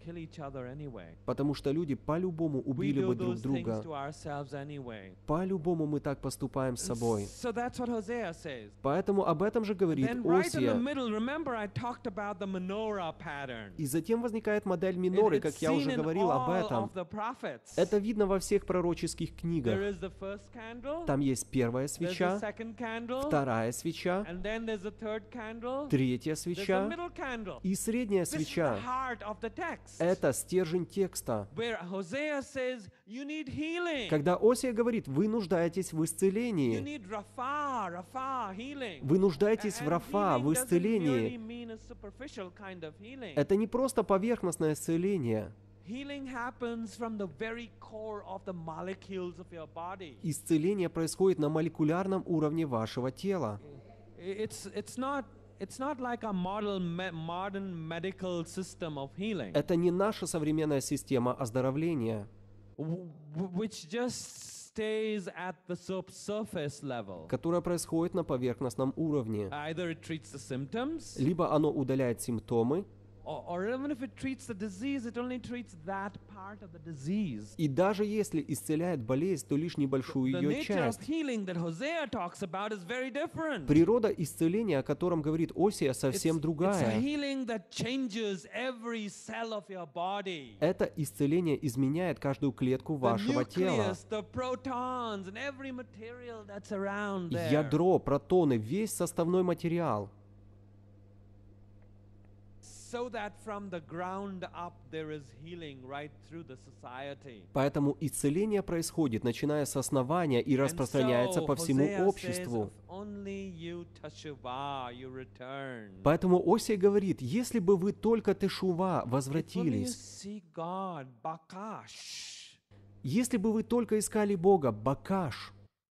kill each other anyway. Потому что люди по-любому We убили do бы друг those things друга. to ourselves anyway. По-любому мы так поступаем с собой. So that's what Hosea says. Поэтому об этом же говорит Then right in the Осия. middle, remember I talked about the menorah pattern. И затем возникает модель It- миноры, it's как я seen уже in говорил об all этом. of the prophets. Это видно во всех пророческих There книгах. is the first candle, Там есть первая there's the свеча, second candle, вторая свеча, and then there's a third candle, третья there's the свеча middle candle. и средняя This is the свеча. heart of the text. Это стержень текста. Where Hosea says you need healing. Когда Осия говорит, вы нуждаетесь в You исцелении, need Rapha, Rapha, healing. вы нуждаетесь в And Рафа, healing в doesn't merely исцелении. mean a superficial kind of healing. Это не просто поверхностное исцеление. Healing happens from the very core of the molecules of your body. Исцеление происходит на молекулярном уровне вашего тела. It's it's not it's not like a model me- modern medical system of healing, Это не наша современная система оздоровления, w- w- which just stays at the sub- surface level. которая происходит на поверхностном уровне. Either it treats the symptoms, Либо оно удаляет симптомы, or, or even if it treats the disease, it only treats that part of the disease. и даже если исцеляет болезнь, то лишь небольшую The ее nature of часть. healing that Hosea talks about is very different. Природа исцеления, о котором говорит Осия, It's, совсем it's a другая. healing that changes every cell of your body. Это исцеление изменяет каждую клетку The вашего тела. nucleus, the protons, and every material that's around there. Ядро, протоны, весь составной материал. So that from the ground up there is healing right through the society. Поэтому исцеление происходит, начиная с основания и распространяется по всему обществу. Only you tashuvah, you return. Поэтому Осия говорит, если бы вы только тешува, If only you возвратились, seek God, bakash, если бы вы только искали Бога, бакаш,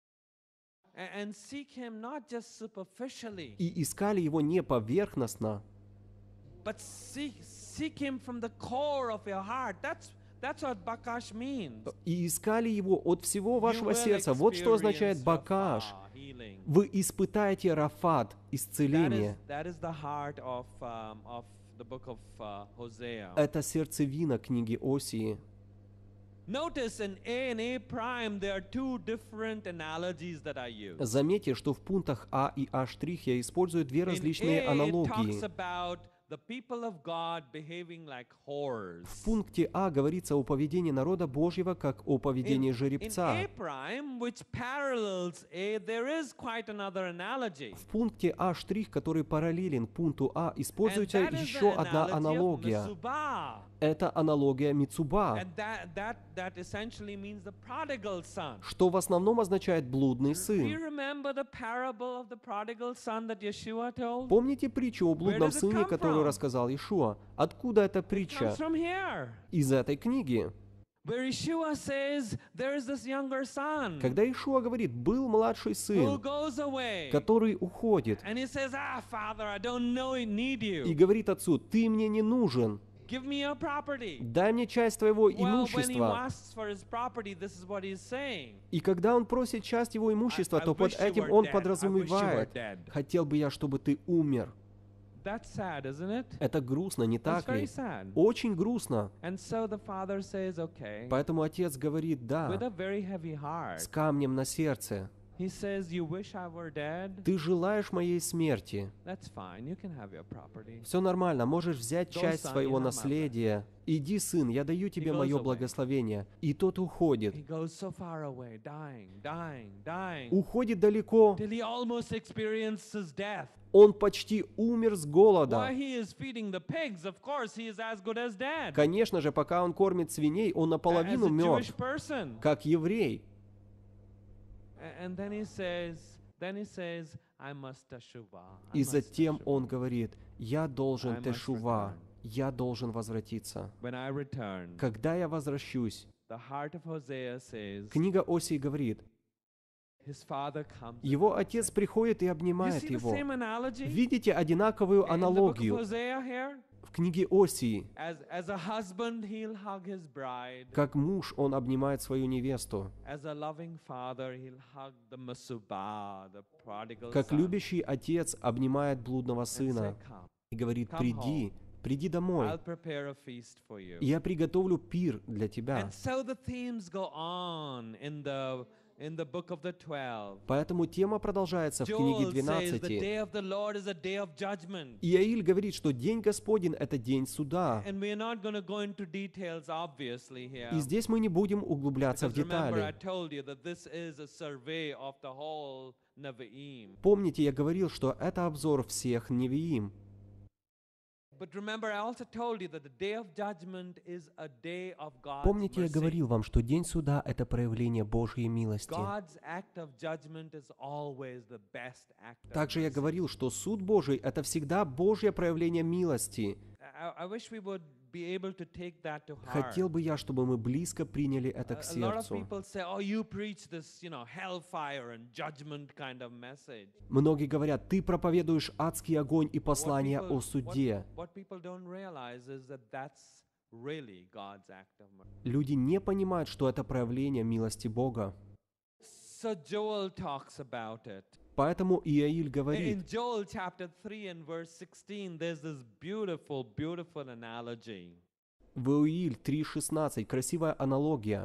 a- and seek Him not just superficially, и искали Его не поверхностно, but seek seek Him from the core of your heart. That's that's what bakash means. и искали Его от всего You вашего will сердца. Вот что означает experience бакаш. Rapha, healing. Вы испытаете рафат, That исцеление. is, that is the heart of, um, of the book of uh, Hosea. Это сердцевина книги Осии. Notice in A and A prime there are two different analogies that I use. Заметьте, что в пунктах А и А' я использую две In различные A it talks аналогии. about the people of God behaving like whores. В пункте А говорится о поведении народа Божьего, как о поведении In, in жеребца. A prime, which parallels A, there is quite another analogy. В пункте А', который параллелен пункту А, And используется that is the еще одна analogy of аналогия. Mitsubah. Это аналогия Мицуба, And that, that, that essentially means the prodigal son. что в основном означает блудный Do you сын. remember the parable of the prodigal son that Yeshua told? Помните притчу о блудном does it сыне, come которую from? рассказал Иешуа? Откуда эта It притча? comes from here, Из этой книги. where Yeshua says there is this younger son Когда Иешуа говорит, был младший who сын, goes away. который уходит, And he says, ah, Father, I don't know, I need и you. говорит отцу, ты мне не нужен, Give me your property. дай мне часть твоего Well, when he имущества. asks for his property, this is what he's saying. И когда он просит часть его имущества, I- I то под wish you этим were он dead. I wish you were подразумевает, dead. хотел бы я, чтобы ты умер. That's sad, isn't it? Это грустно, не That's так very ли? sad. Очень грустно. And so the father says, okay, Поэтому отец говорит, with да, a very heavy heart. с камнем на сердце. He says, you wish I were dead? Ты желаешь моей смерти. That's fine. You can have your property. Все нормально, можешь взять Go, часть son, своего you have my наследия. Иди, сын, я даю тебе goes мое away. благословение. И тот уходит. He goes so far away, dying, dying, dying, Уходит далеко. till he almost experiences death. Он почти умер с While голода. he is feeding the pigs, of course, he is as good as dead. Конечно же, пока он кормит свиней, он As наполовину a Jewish мертв, person. как еврей. A- And then he says, then he says, I must teshuvah. I И must затем teshuvah. он говорит, я I должен must тешува, return. я должен возвратиться. When I return, Когда я возвращусь, the heart of Hosea says, книга Осии говорит, his father comes. его отец приходит и You обнимает see the его. same analogy? Видите одинаковую In the book of аналогию Hosea here? в книге Осии. As, as a husband, he'll hug his bride. Как муж, он обнимает свою невесту. As a loving father, he'll hug the masubah, the prodigal Как son, любящий отец обнимает блудного and say, сына come. и говорит, Come приди, приди домой, I'll prepare a feast for you. и я приготовлю пир для тебя. And so the themes go on in the in the book of the twelve. Поэтому тема продолжается в книге Joel says the двенадцати. day of the Lord is a day of judgment. Иаиль говорит, что день Господень — это день суда. And we're not going to go into details, obviously, here. И здесь мы не будем углубляться в Because remember, I детали. told you that this is a survey of the whole Nevi'im. Помните, я говорил, что это обзор всех Невиим. But remember, I also told you that the day of judgment is a day of God's Помните, я mercy. говорил вам, что день суда — это проявление Божьей милости. God's act of judgment is always the best act of Также я mercy. говорил, что суд Божий — это всегда Божье проявление милости. I, I wish we would be able to take that to heart. Хотел бы я, чтобы мы близко приняли это к A lot of сердцу. people say, "Oh, you preach this, you know, hellfire and judgment kind of message." Многие говорят, ты проповедуешь адский огонь и What послание people- о суде. What, what people don't realize is that that's really God's act of mercy. Люди не понимают, что это проявление милости Бога. So Joel talks about it. Поэтому Иаиль In говорит, Joel chapter three and verse sixteen, there's this beautiful, beautiful analogy в Иоиль три шестнадцать, красивая аналогия,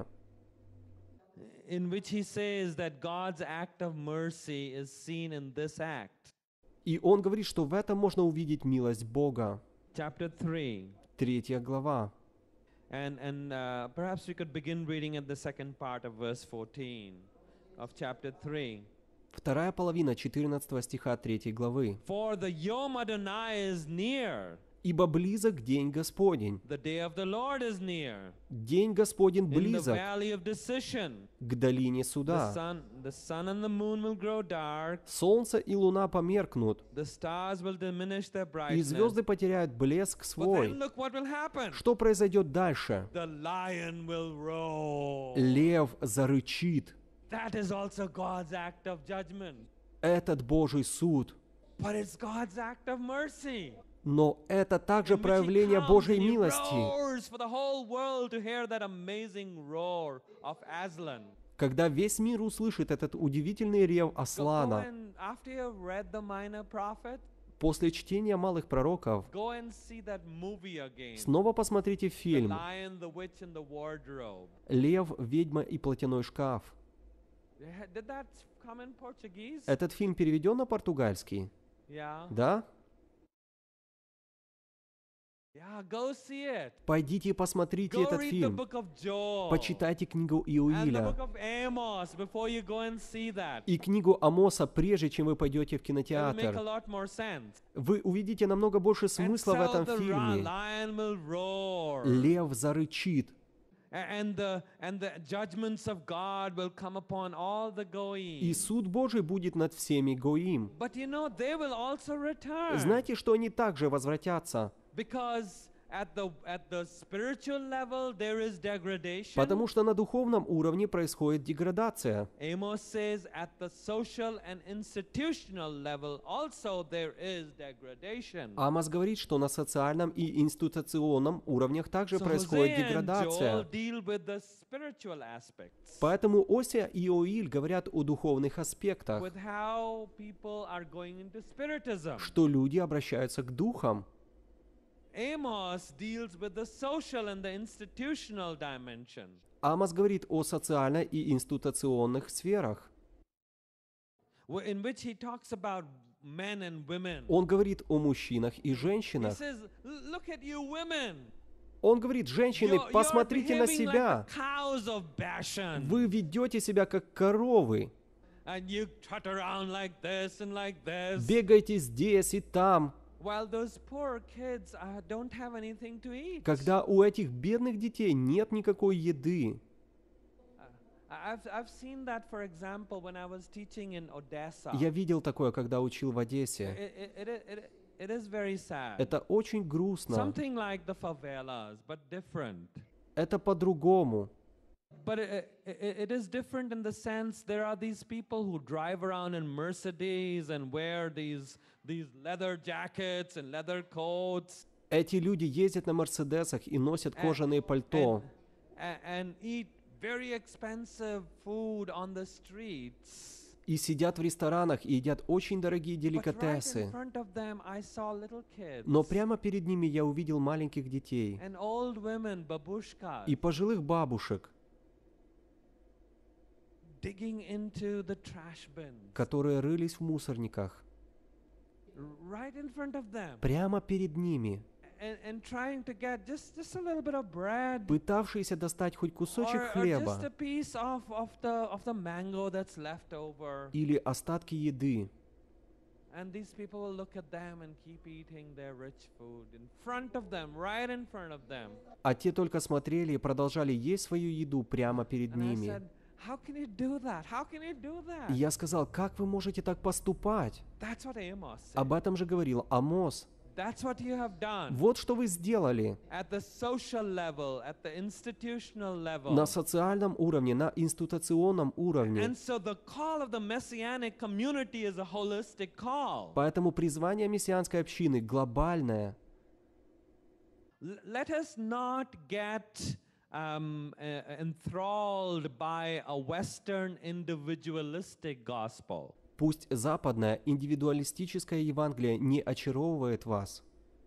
in which he says that God's act of mercy is seen in this act. и он говорит, что в этом можно увидеть милость Бога. Chapter three. Третья глава. And, and uh, perhaps we could begin reading at the second part of verse fourteen of chapter three. Вторая половина четырнадцатого стиха третьей главы. For the Yom Adonai is near, «Ибо близок день Господень, the day of the Lord is near, день Господень in the близок valley of decision. к долине The суда. sun, the sun and the moon will grow dark, Солнце и луна померкнут, the stars will diminish their и brightness. звезды потеряют блеск But then свой». look what will happen. Что произойдет дальше? The lion will roar. Лев зарычит. That is also God's act of judgment. Этот Божий суд. But it's God's act of mercy. Но это также In which he проявление comes Божьей and he милости, roars for the whole world to hear that amazing roar of Aslan. когда весь мир услышит этот удивительный рев Go, go Аслана. and, after you've read the Minor Prophet, После чтения малых пророков go and see that movie again. снова посмотрите The фильм Lion, the Witch, and the Wardrobe. «Лев, ведьма и платяной шкаф». Yeah, Did that come in Portuguese? Этот фильм переведен на португальский? Yeah. Да? Yeah, go see it. Пойдите и посмотрите Go этот read the фильм. book of Joel. Почитайте книгу And the Иоиля book of Amos before you go and see that. и книгу Амоса, прежде чем вы пойдете в It will make a кинотеатр. lot more sense. Вы увидите намного больше And смысла в so этом the фильме. lion will roar. Лев зарычит, A- And the and the judgments of God will come upon all the и goyim. суд Божий будет над всеми гоим. But you know they will also return. Знаете, что они также возвратятся? Because at the at the spiritual level there is degradation. Потому что на духовном уровне происходит деградация. Amos says at the social and institutional level also there is degradation. Амос говорит, что на социальном и институционном уровнях также So происходит Hosea and Joel деградация. deal with the spiritual aspects, Поэтому Осия и Иоиль говорят о духовных аспектах, with how people are going into spiritism. что люди обращаются к духам. Amos deals with the social and the institutional dimension. Амос говорит о социальной и институционных сферах. wh- In which he talks about men and women. Он говорит о мужчинах и He женщинах. says, "Look at you women. Он говорит, женщины, You're, you're посмотрите на behaving like себя. the cows of Bashan. Вы ведете себя как коровы. And you trot around like this and like this. Бегаете здесь и там. While those poor kids uh, don't have anything to eat. Когда у этих бедных детей нет никакой еды. I- I've, I've seen that, for example, when I was teaching in Odessa. Я видел такое, когда учил в Одессе. It, it, it, it, it is very sad. Это очень грустно. Something like the favelas, but different. Это по-другому. But it, it, it is different in the sense there are these people who drive around in Mercedes and wear these, these leather jackets and leather coats. Эти люди ездят на Мерседесах и носят and- кожаные пальто. and, and eat very expensive food on the streets. и сидят в ресторанах и едят очень дорогие But right in деликатесы. front of them, I saw little kids Но прямо перед ними я увидел маленьких детей and old women, babushkas, и пожилых бабушек, digging into the trash bins. которые рылись в мусорниках. Right in front of them. Прямо перед ними, And, and trying to get just, just a little bit of bread пытавшиеся достать хоть кусочек or, or just a хлеба piece of, of, the, of the mango that's left over. или остатки еды. And these people will look at them and keep eating their rich food in front of them, right in front of them. А те только смотрели и продолжали есть свою еду прямо перед And I ними. said, how can you do that? How can you do that? И я сказал, как вы можете так поступать? That's what Amos said. Об этом же говорил Амос. That's what you have done Вот что вы сделали at the social level, at the institutional level. на социальном уровне, на институционном уровне. And so the call of the messianic community is a holistic call. Поэтому призвание мессианской общины глобальное. L- Let us not get um, uh, enthralled by a Western individualistic gospel. Пусть западное индивидуалистическое Евангелие не очаровывает вас,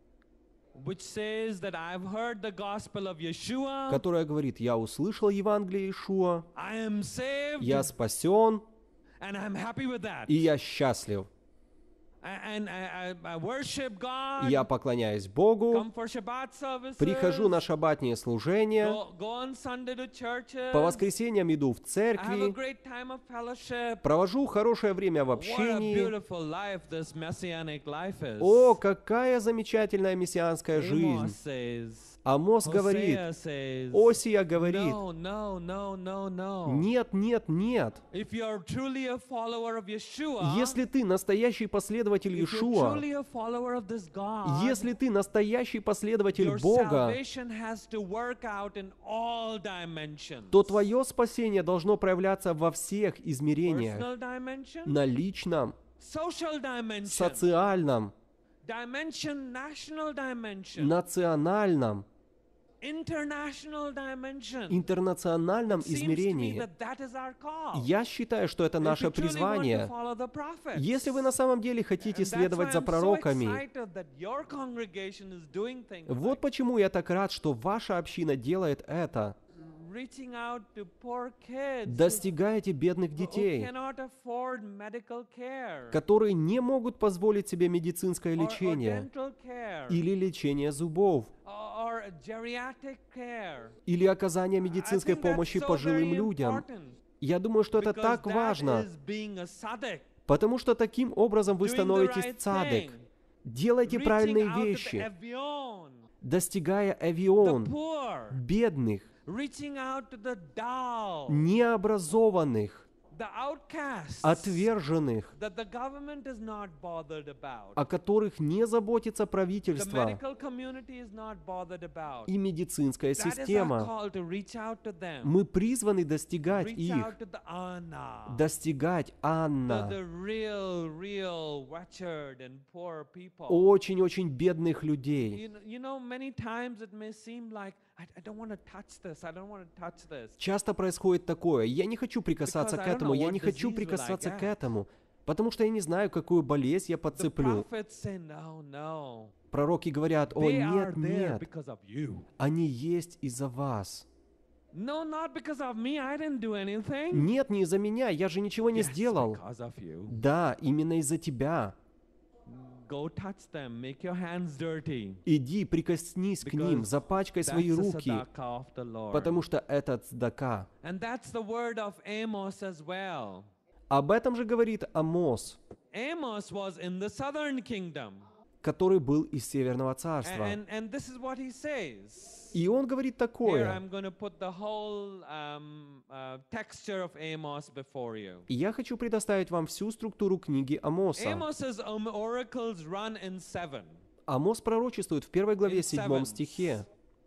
Which says that I've heard the gospel of Yeshua, которое говорит, я услышал Евангелие Иешуа, I am saved, я спасен, and I'm happy with that. и я счастлив. And I, I, I worship God, Я поклоняюсь Богу, come for Shabbat services, прихожу на шаббатные служения, go, go on Sunday to churches, по воскресеньям иду в I have a церкви, great time of fellowship. провожу хорошее время в What a общении. beautiful life this messianic life is. О, какая замечательная мессианская Amos жизнь! says, Амос говорит, Hosea says, Осия говорит, no, no, no, no, no. нет, нет, нет. If you are truly a follower of Yeshua, Если ты настоящий последователь if you're Иешуа, truly a follower of this God, если ты настоящий последователь your Бога, salvation has to work out in all dimensions. то твое спасение должно проявляться во всех измерениях. Personal dimension, На личном, social dimension, социальном, dimension, national dimension, национальном, international dimension. интернациональном Seems to me измерении. that that is our call. Я считаю, что это If наше you truly want to призвание. follow the prophets. Если вы на самом деле And хотите that's why следовать за I'm so пророками, excited that your congregation is doing things вот like почему я так рад, что ваша община делает это. reaching out to poor kids who- Достигаете бедных who детей, cannot afford medical care которые не могут позволить себе медицинское or- or лечение dental care или лечение зубов, or, or geriatric care. или оказание I медицинской think that's помощи so пожилым very людям. important Я думаю, что это because так that важно, is being a tzaddik, потому что таким образом вы doing the становитесь right цадек. thing, Делайте reaching правильные out to the вещи, Evion, достигая the эвион, poor, бедных, reaching out to the dull, необразованных, the outcasts отверженных, that the government is not bothered about, о которых не заботится the правительство medical community is not bothered about. и медицинская That is our система. call to reach out to them, Мы призваны достигать reach их, out to the Anna, достигать the, Анна, the real, real wretched and poor people. очень-очень бедных людей. You know, you know, many times it may seem like I, I don't want to touch this. I don't want to touch this. Часто происходит такое. Я не хочу прикасаться Because к I don't этому, know я what не хочу disease will I прикасаться к get. этому, потому что я не знаю, какую болезнь я The подцеплю. prophets say, no, no. Пророки говорят, о They are нет, there нет, because of you. они есть из-за вас. No, not because of me. I didn't do anything. Нет, не из-за меня, я же ничего не Yes, сделал. because of you. Да, именно из-за тебя. Go touch them. Make your hands dirty. Иди, прикоснись к ним, Because запачкай That's свои the руки, tzedakah of the Lord. потому что это цдака. And that's the word of Amos as well. Об этом же говорит Амос, Amos was in the southern kingdom. который был из Северного A- царства. And, and this is what he says. И он говорит Here такое. I'm going to put the whole um, uh, texture of Amos before you. И я хочу предоставить вам всю структуру книги Амоса. Amos's um, oracles run in seven. Амос пророчествует в первой главе In седьмом sevens. стихе.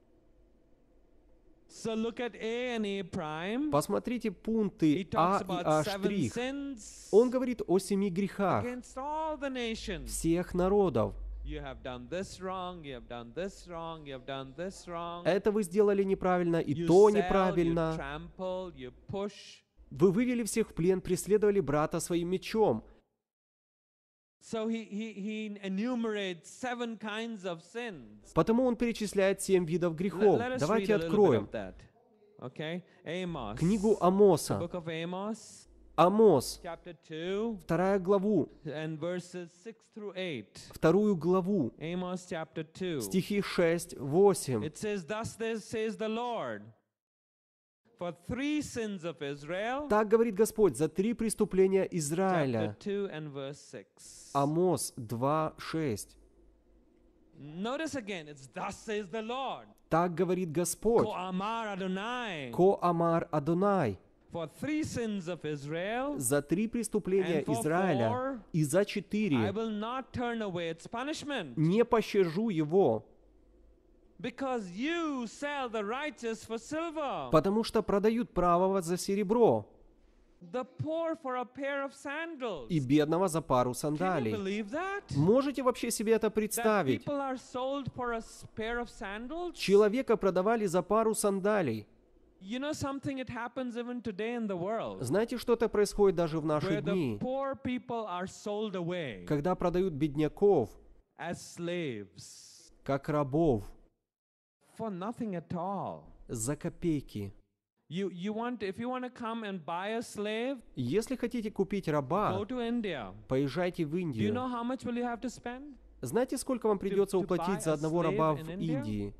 So look at A and A prime. Посмотрите He пункты А talks и about А seven штрих. sins Он говорит о семи грехах against all the nations. всех народов. You have done this wrong, you have done this wrong, you have done this wrong. Это вы сделали неправильно, и You то sell, you неправильно. trample, you push. Вы вывели всех в плен, преследовали брата своим мечом. So he, he, he enumerates seven kinds of sins. Потому он перечисляет семь видов Let, грехов. let us Давайте read a little bit откроем of that. Okay? Amos. книгу The Амоса. book of Amos, Амос, chapter two, вторая главу, and verses six through eight. вторую главу, Amos chapter two. стихи шесть, восемь. It says, Thus this says the Lord, for three sins of Israel, Так говорит Господь за три преступления chapter Израиля. two and verse six. Амос два, шесть. Notice again, it's thus says the Lord. Так говорит Господь. Ko Amar Adonai. Ко Амар Адонай. For three sins of Israel, За три преступления and for Израиля four, и за I четыре will not turn away its punishment. не пощажу его, Because you sell the righteous for silver, потому что продают правого за серебро the poor for a pair of sandals. и бедного за пару Can you сандалий. believe that? Можете вообще себе это That представить? people are sold for a s- pair of sandals? Человека продавали за пару сандалий. You know something, it happens even today in the world, Знаете, что-то происходит даже в наши where the дни, poor people are sold away когда продают бедняков as slaves как рабов for nothing at all. за копейки. You, you want, if you want to come and buy a slave, Если хотите купить go раба, to India. поезжайте в Do you Индию. know how much will you have to spend? Знаете, сколько вам придется to buy уплатить за a одного slave раба in в India? Индии?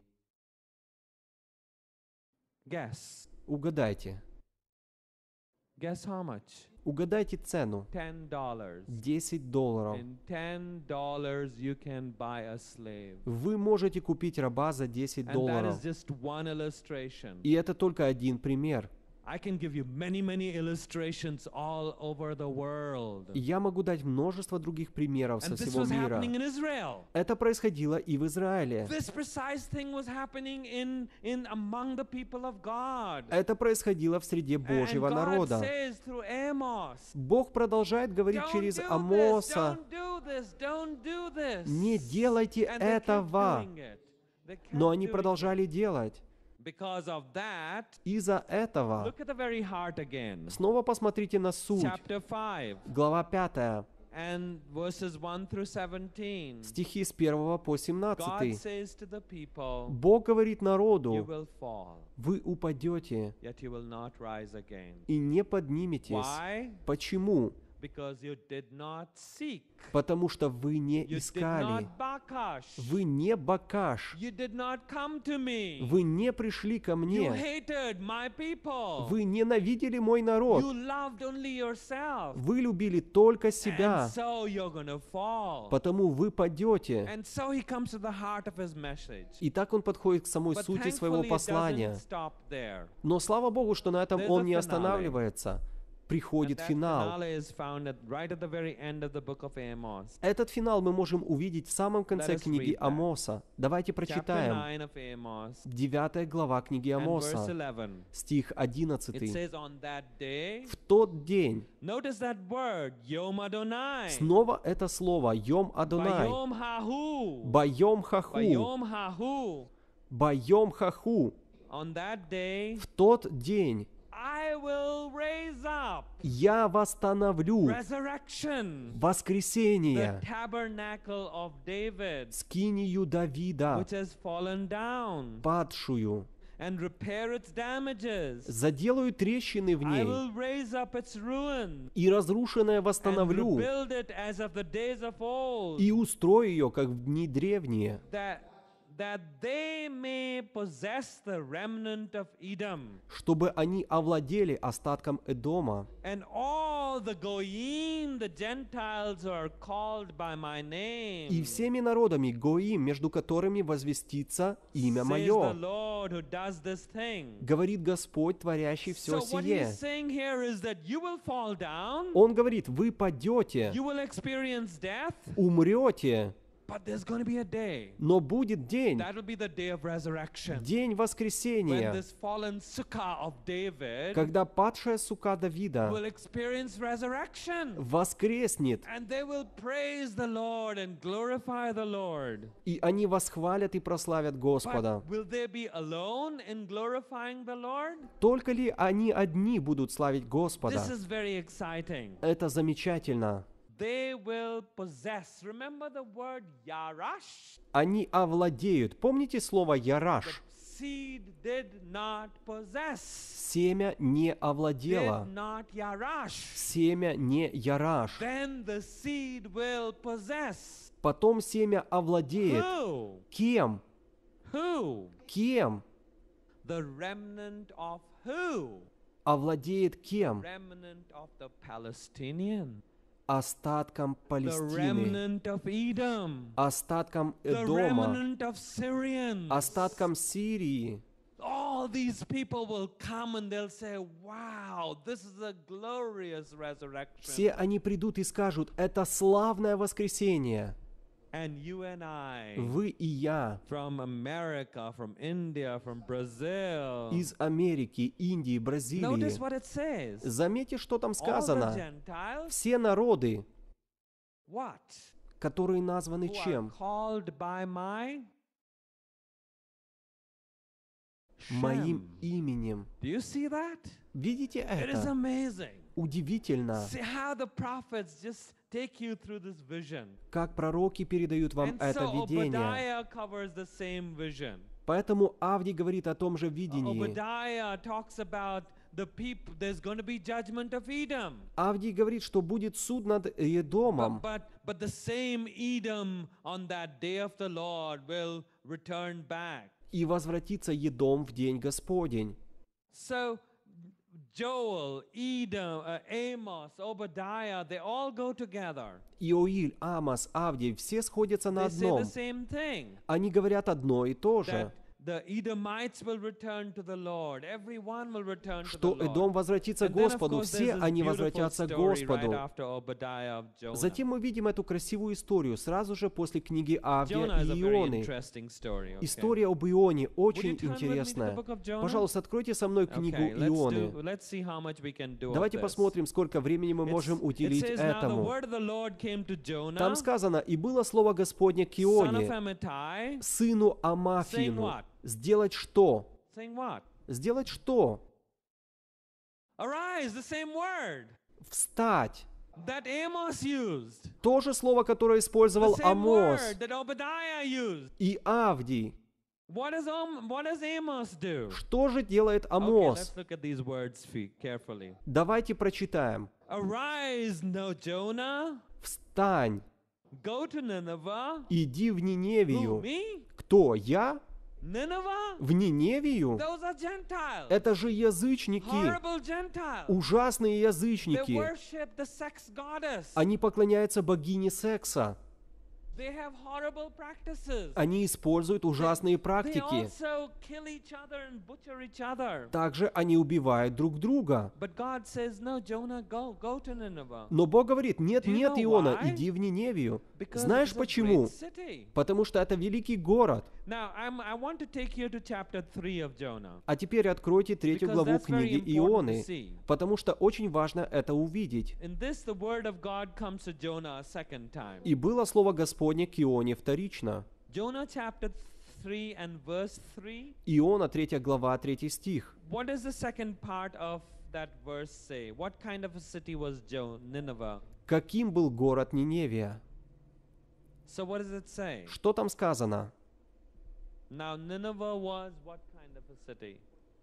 Guess. Угадайте. Guess how much? Угадайте цену. Ten dollars. десять долларов. In ten dollars you can buy a slave. Вы можете купить раба за десять And that долларов. is just one illustration. И это только один пример. I can give you many, many illustrations all over the world. И я могу дать множество других примеров со And this всего was мира. happening in Israel. Это происходило и в Израиле. This precise thing was happening in, in among the people of God. Это происходило в среде And Божьего God народа. says through Amos, Бог продолжает говорить don't через do this, Амоса: don't do this, don't do this. не делайте And they kept этого. doing it. They kept Но они doing it. продолжали делать. Because of that, Из-за этого. look at the very heart again. Снова посмотрите на суть. Chapter five Глава пятая, and verses one through seventeen. стихи с первого по God семнадцатый. says to the people, Бог говорит you народу: will fall, вы упадете yet you will not rise again. и не подниметесь. Why? Почему? Because you did not seek. Потому что вы не You did искали. not bakash. Вы не бакаш. You did not come to me. Вы не пришли ко You мне. hated my people. Вы ненавидели мой You народ. loved only yourself. Вы любили только себя. And so you're going to fall. Потому вы падете. And so he comes to the heart of his message. И так он подходит к самой But сути своего thankfully it послания. doesn't stop there. Но слава Богу, что на этом There's он a не finale. останавливается. And Приходит that финал. finale is found at, right at the very end of the book of Amos. Этот финал мы можем увидеть в самом конце Let us книги read that. Амоса. Давайте Chapter прочитаем. nine of Amos Девятая глава книги and verse Амоса, eleven. стих It одиннадцатый. says on that day, В тот день, notice that word, Yom Adonai. снова это слово, Йом Адонай, Bayom Hahu. Байом Хаху, Bayom Hahu. Байом Хаху. On that day, В тот день I will raise up я восстановлю resurrection, the воскресение, tabernacle of David, скинию Давида, which has fallen down, падшую. and repair its damages. Заделаю трещины в I ней, will raise up its ruin и разрушенное and восстановлю, rebuild it as of the days of old, и устрою ее, как в дни древние, that that they may possess the remnant of Edom, чтобы они овладели остатком Эдома. and all the goyim, the Gentiles who are called by my name, И всеми народами Гоим, между которыми возвестится имя says the мое, Lord who does this thing. говорит Господь, творящий все So what сие. he's saying here is that you will fall down, Он говорит: вы падете, you will experience death, умрете, But there's going to be a day. Но будет день, That will be the day of resurrection. день When воскресения, this fallen sukkah of David когда падшая сука Давида will experience resurrection. воскреснет, And they will praise the Lord and glorify the Lord. и они восхвалят и прославят Господа. But will they be alone in glorifying the Lord? Только ли они одни будут славить Господа? This is very exciting. Это замечательно. They will possess. Remember the word Yarash? Они овладеют. Помните слово «яраш»? Seed did not possess. Семя не овладело. Did not Yarash. Семя не яраш. Then the seed will possess. Потом семя овладеет. Who? Кем? Who? Кем? The remnant of who? Овладеет кем? Remnant of the Palestinian. Остатком The Палестины. remnant of Edom. Остатком The Эдома. remnant of Syrians. Остатком Сирии. All these people will come and they'll say, wow, this is a glorious resurrection. Все они придут и скажут: это славное воскресение. And you and I, Вы и я from America, from India, from Brazil. из Америки, Индии, Бразилии. Notice what it says. Заметьте, что там All the сказано. Gentiles, Все народы, what? которые названы Who are чем? called by my Моим Shem. именем. Do you see that? Видите It is это? amazing. Удивительно, See how the prophets just take you through this vision. как пророки передают вам And это so видение. Obadiah covers the same vision. Поэтому Авдий говорит о том же видении. Obadiah talks about the people, there's going to be judgment of Edom. Авдий говорит, что будет суд над Едомом. But, but, but the same Edom on that day of the Lord will return back. И возвратится Едом в день Господень. So Joel, Edom, uh, Amos, Obadiah, they all go together. Иоиль, Амос, Авдий, все сходятся на They say the одном. same thing. Они говорят одно и то же, That the Edomites will return to the Lord. Everyone will return to the что Lord. Эдом возвратится к And then, of Господу, course, все there's this они beautiful возвратятся к story Господу. right after Obadiah of Jonah. Затем мы видим эту красивую историю сразу же после книги Авдия Jonah is и a very Ионы. interesting story. Okay. История об Ионе очень Would you turn with me to the интересная. book of Jonah? Пожалуйста, откройте со мной книгу Okay, let's, Ионы. do, let's see how much we can do of Давайте this. посмотрим, сколько времени мы It's- можем it уделить says, now the этому. word of the Lord came to Jonah, Там сказано: «И было слово Господне к son of Ионе, Amittai, сыну saying Амафину, what? сделать что? Saying what? Сделать что? Arise, the same word Встать». that Amos used. То же слово, которое The использовал same Амос word that Obadiah used. и Авдий. What does, Om, what does Amos do? Что же делает Okay, Амос? let's look at these words fe- carefully. Давайте прочитаем. Arise, no Jonah, «Встань, go to Nineveh. иди в Who, Ниневию». me? Кто? Я? Nineveh? В Ниневию? Those are Gentiles. Это же язычники, Horrible Gentiles. ужасные They язычники. worship the sex goddess. Они поклоняются богине секса. They have horrible practices. Они используют ужасные They практики. also kill each other and butcher each other. Также они убивают друг друга. But God says, no, Jonah, go, go to Nineveh. Но Бог говорит: нет, Do you нет, know Иона, why? иди в Ниневию. Because Знаешь it's a почему? great city. Потому что это великий город. Now, I'm, I want to take you to chapter three of Jonah. А теперь откройте третью Because главу that's very книги important to Ионы, see. потому что очень важно это увидеть. In this, the word of God comes to Jonah a second time. И было слово Господне к Ионе вторично. Jonah chapter three and verse three. Иона, третья глава, третий стих. What does the second part of that verse say? What kind of a city was Jo- Nineveh? Каким был город Ниневия? So what does it say? Что там сказано? Now Nineveh was what kind of a city?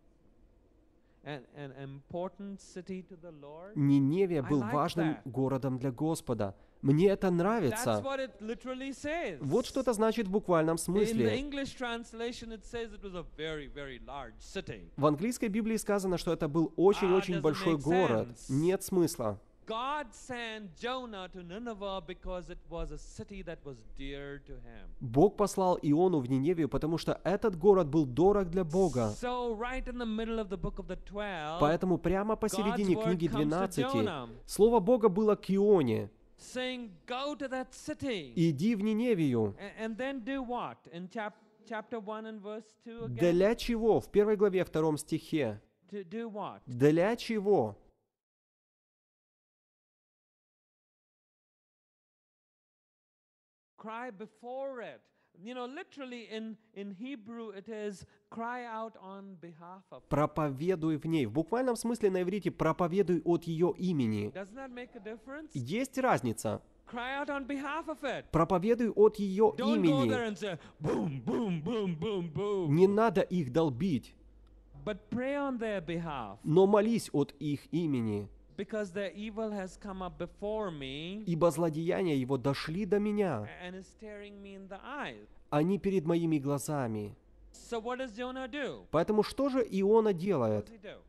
An, an important city to the Lord? Ниневия I был like важным that. городом для Господа. Мне это That's нравится. what it literally says. Вот что это значит в буквальном In the смысле. English translation it says it was a very, very large city. В английской Библии сказано, что это был очень-очень Ah, doesn't большой make город. sense. Нет смысла. God sent Jonah to Nineveh because it was a city that was dear to him. Бог послал Иону в Ниневию, потому что этот город был дорог для Бога. So right in the middle of the book of the twelve, Поэтому прямо посередине God's word книги comes to двенадцати Jonah. слово Бога было к Ионе. saying, "Go to that city." «Иди в Ниневию». A- And then do what? In chap- chapter one and verse two again? Для чего? В первой главе, втором стихе. To do what? Для чего? Cry before it. You know, literally in, in Hebrew it is cry out on behalf of. Проповедуй в ней. В буквальном смысле на иврите проповедуй от ее имени. Doesn't that make a difference? Есть разница. Cry out on behalf of it. Проповедуй от ее Don't go there имени. and say boom, boom, boom, boom, boom. Не надо их долбить, But pray on their behalf, но молись от их имени. because their evil has come up before me Ибо злодеяния его дошли до меня. and is staring me in the eyes. Они перед моими глазами. So what does Jonah do? Поэтому что же Иона What делает? does he do?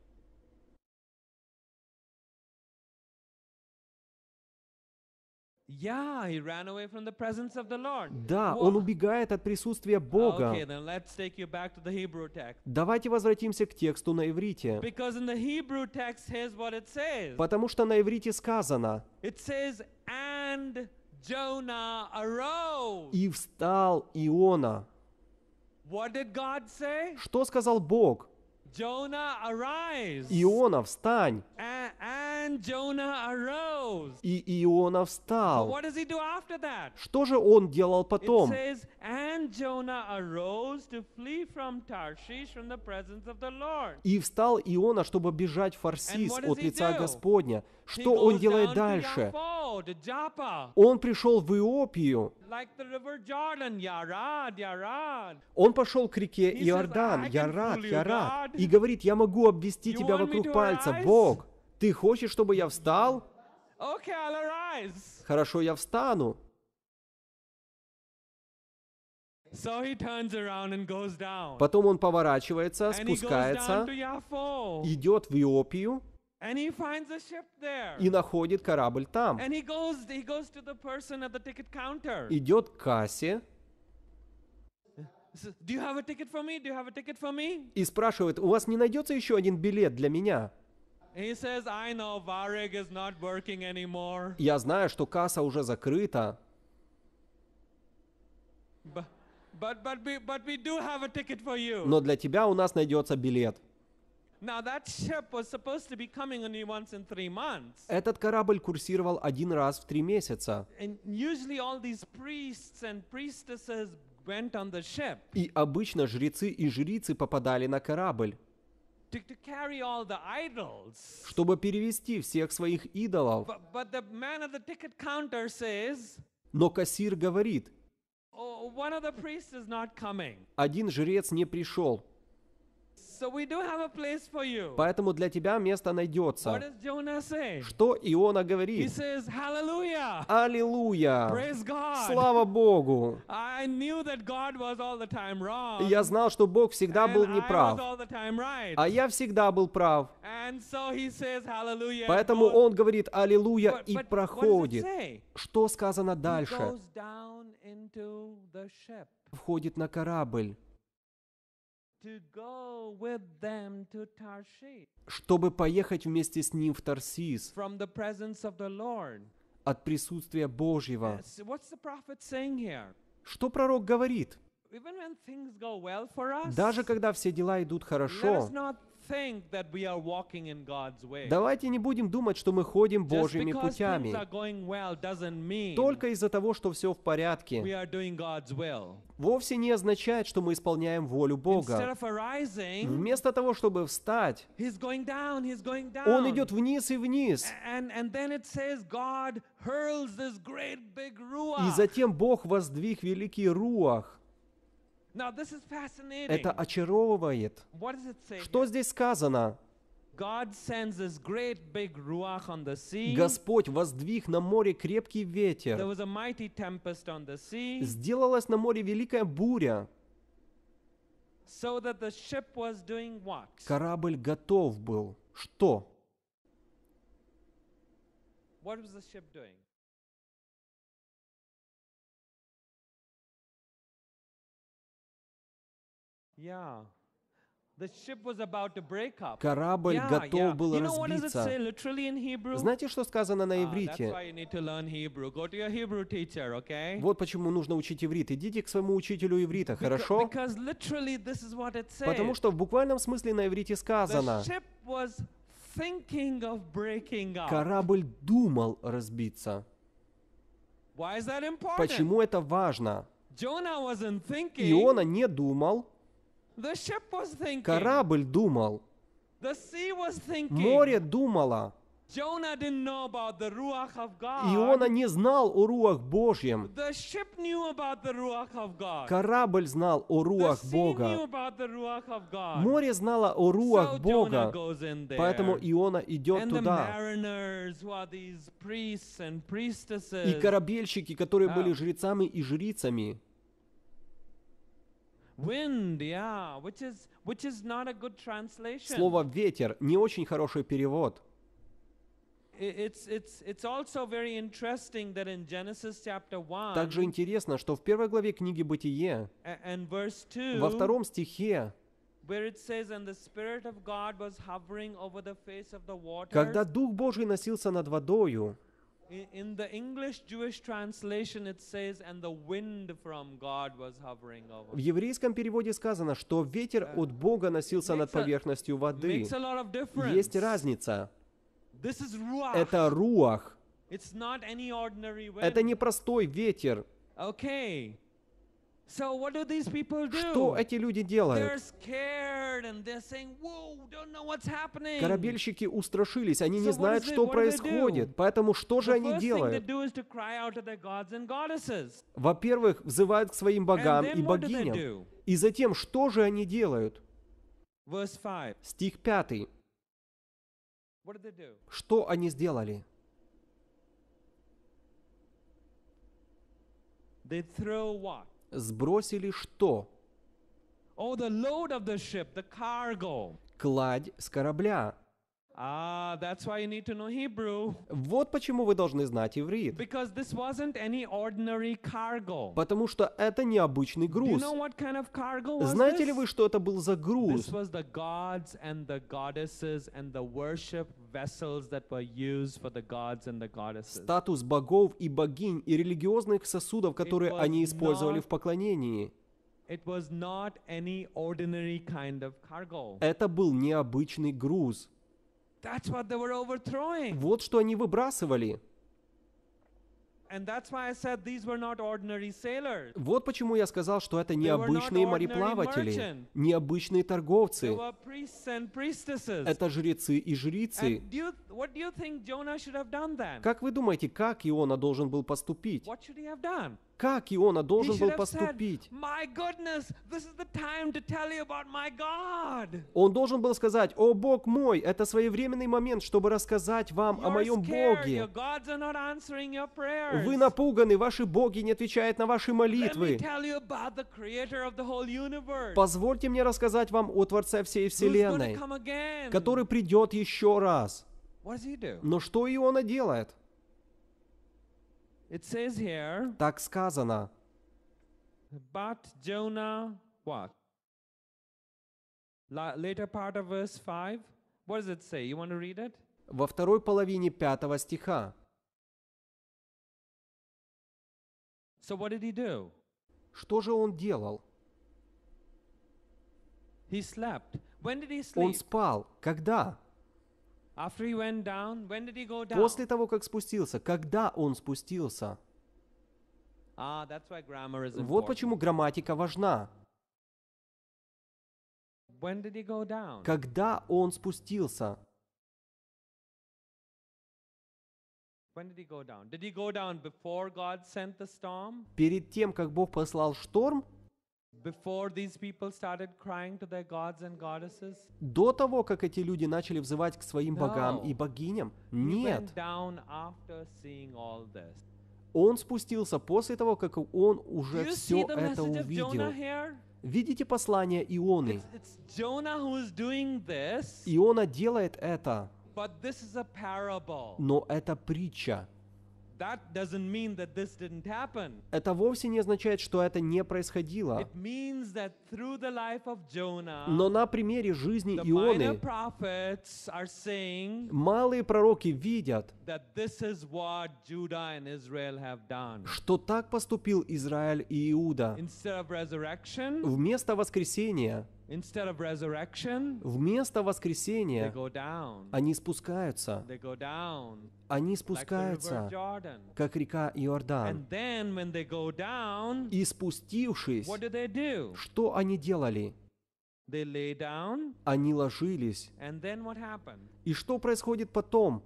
Yeah, he ran away from the presence of the Lord. Да, Wha- он убегает от присутствия Бога. Okay, then let's take you back to the Hebrew text. Давайте возвратимся к тексту на иврите. Because in the Hebrew text, here's what it says. Потому что на иврите сказано: It says, and Jonah arose. «И встал Иона». What did God say? Что сказал Бог? Jonah, arise. Иона, встань. A- and Jonah arose. И Иона But встал. what does he do after that? Что же он делал It потом? says, and Jonah arose to flee from Tarshish from the presence of the Lord. И встал Иона, чтобы бежать в Фарсис And what does от he лица do? Господня. He Что он goes делает down to дальше? Yaffo, to Joppa, Он пришел в Иопию. like the river Jordan, Yarad, Yarad. Он пошел к реке He says, Иордан, "I can Ярат, fool you, Ярат, God. и говорит: «Я могу обвести You тебя want me вокруг to пальца». arise? Бог, ты хочешь, чтобы я встал? Okay, I'll arise. Хорошо, я встану. So he turns around and goes down. Потом он поворачивается, And he goes спускается, down to Yaffo. идет в Иопию And he finds a ship there. и находит корабль там. And he goes, he goes to the person at the ticket counter. Идет к кассе He says, do you have a ticket for me? Do you have a ticket for me? и спрашивает: «У вас не найдется еще один билет для меня?» And he says, I know Varig is not working anymore. Я знаю, что касса уже закрыта, But, but, but, we, but we do have a ticket for you. но для тебя у нас найдется билет. Now that ship was supposed to be coming only once in three months. Этот корабль курсировал один раз в три месяца. And usually all these priests and priestesses went on the ship И обычно жрецы и жрицы попадали на корабль, to, to carry all the idols. чтобы перевести всех своих идолов. But, but the man at the ticket counter says, Но кассир говорит: oh, one of the priests is not coming. «Один жрец не пришел, So we do have a place for you. поэтому для тебя место What найдется». does Jonah say? Что Иона He говорит? says, hallelujah. Аллилуйя! Praise God. Слава Богу! I knew that God was all the time wrong. Я знал, что Бог всегда был and I was неправ, all the time right. а я всегда был прав. And so he says hallelujah. and Поэтому goes- он говорит «Аллилуйя» But- и but what does it проходит. say? Что сказано He дальше? goes down into the ship Входит на корабль, to go with them to Tarshish чтобы поехать вместе с ним в Тарсис from the presence of the Lord. от присутствия Божьего. So what's the prophet saying here? Что пророк говорит? Even when things go well for us, Даже когда все дела идут let хорошо, us not think that we are walking in God's way. давайте не будем думать, что мы ходим Just Божьими because things путями. are going well doesn't mean Только из-за того, что все в we порядке, are doing God's will. вовсе не означает, что мы исполняем волю Instead Бога. of arising, Вместо того, чтобы встать, he's going down, he's going down. он идет вниз и вниз. And, and then it says God hurls this great big И ruach. затем Бог воздвиг великий руах. Now this is fascinating. Это очаровывает. What does it say? Что here? здесь сказано? God sends this great big ruach on the sea. Господь воздвиг на море крепкий There ветер. was a mighty tempest on the sea, Сделалась на море великая буря. so that the ship was doing what? Корабль готов был. Что? What was the ship doing? Yeah. The ship was about to break up. Корабль Yeah, готов yeah. был You know what does it say разбиться. literally in Hebrew? Знаете, что сказано на Ah, that's иврите? why you need to learn Hebrew. Go to your Hebrew teacher, okay? Вот почему нужно учить иврит. Идите к своему учителю иврита, Beca- хорошо? Because literally this is what it says. Потому что в буквальном смысле на иврите The сказано, ship was thinking of breaking up. корабль думал разбиться. Why is that important? Почему это важно? Jonah wasn't thinking. Иона не думал, The ship was thinking. корабль думал, The sea was thinking. море думало. Jonah didn't know about the ruach of God. Иона не знал о руах Божьем. The ship knew about the ruach of God. Корабль знал о The руах sea knew Бога. about the ruach of God. Море знало о So руах Jonah Бога. goes in there. Поэтому Иона идет And the туда. mariners who are these priests and И priestesses. корабельщики, которые Да. были жрецами и жрицами. Wind, yeah, which is which is not a good translation. Слово «ветер» не очень хороший перевод. I- It's it's it's also very interesting that in Genesis chapter one Также интересно, что в первой главе книги «Бытие», a- and verse two, во втором стихе, where it says, "And the Spirit of God was hovering over the face of the water." когда Дух Божий носился над водою, I- In the English Jewish translation, it says, "And the wind from God was hovering over." в еврейском переводе сказано, что ветер от Бога носился над Makes a- поверхностью воды. Makes a lot of difference. Есть разница. This is ruach. Это руах. It's not any ordinary wind. Это не простой ветер. Okay. So what do these people do? Что эти люди They're делают? scared and they're saying, "Whoa, don't know what's happening." Корабельщики устрашились, они So не what знают, is it- что what do they происходит. Поэтому что же The они first thing they делают? do is to cry out to their gods and goddesses. Во-первых, взывают к своим богам And и then what do they богиням. do? И затем, что же они делают? Verse five. Стих пятый. What did they do? Что они сделали? They throw what? Сбросили что? Oh, the load of the ship, the cargo. Кладь с корабля. Ah, that's why you need to know Hebrew. Вот почему вы должны знать иврит. Because this wasn't any ordinary cargo. Потому что это необычный Do you груз. know what kind of cargo was Знаете this? ли вы, что это был за груз? This was the gods and the goddesses and the worship vessels that were used for the gods and the goddesses. Статус богов и богинь и религиозных сосудов, которые was они использовали not- в поклонении. It was not any ordinary kind of cargo. Это был необычный груз. That's what they were overthrowing. Вот что они выбрасывали. And that's why I said these were not ordinary sailors. Вот почему я сказал, что это were not необычные ordinary мореплаватели, merchant. необычные They торговцы. were priests and priestesses. Это жрецы и жрицы. And do you, what do you think Jonah should have done then? Как вы думаете, как Иона должен был поступить? What should he have done? Как Иона He должен should был have said, поступить? "My goodness, this is the time to tell you about my God." Он должен был сказать: «О Бог мой, это своевременный момент, чтобы рассказать вам о You're моем scared. Your Боге. gods are not answering your prayers. Вы напуганы, ваши боги не отвечают на ваши Let me молитвы. tell you about the creator of the whole universe. Позвольте мне рассказать вам о Творце всей Who's going to Вселенной, come again. который придет еще раз». What does he do? Но что Иона делает? It says here, Так сказано. but Jonah, what? La- later part of verse five. What does it say? You want to read it? Во второй половине пятого стиха. So what did he do? Что же он делал? He slept. When did he Он sleep? спал. Когда? After he went down, when did he go down? После того, как спустился. Когда он спустился? Ah, that's why grammar is Вот important. почему грамматика важна. When did he go down? Когда он спустился? When did he go down? Did he go down before God sent the storm? Перед тем, как Бог послал шторм? Before these people started crying to their gods and goddesses? До того, как эти люди начали взывать к своим богам No. и богиням? He Нет. went down after seeing all this. Он спустился после того, как он Do уже you все see the это message of Jonah увидел. here? Видите послание Ионы? It's, it's Jonah who is doing this, Иона делает это, but this is a parable. но это притча. that doesn't mean that this didn't happen. Это вовсе не означает, что это не происходило. It means that through the life of Jonah, Но на примере жизни the minor Ионы prophets are saying малые пророки видят, that this is what Judah and Israel have done. что так поступил Израиль и Иуда. Instead of resurrection, Вместо воскресения, instead of resurrection, вместо they воскресения go down. они спускаются. They go down Они like the river спускаются, Jordan. как река Иордан. And then when they go down, И спустившись, what do they do? что они делали? They lay down, Они ложились. and then what happened? И что происходит потом?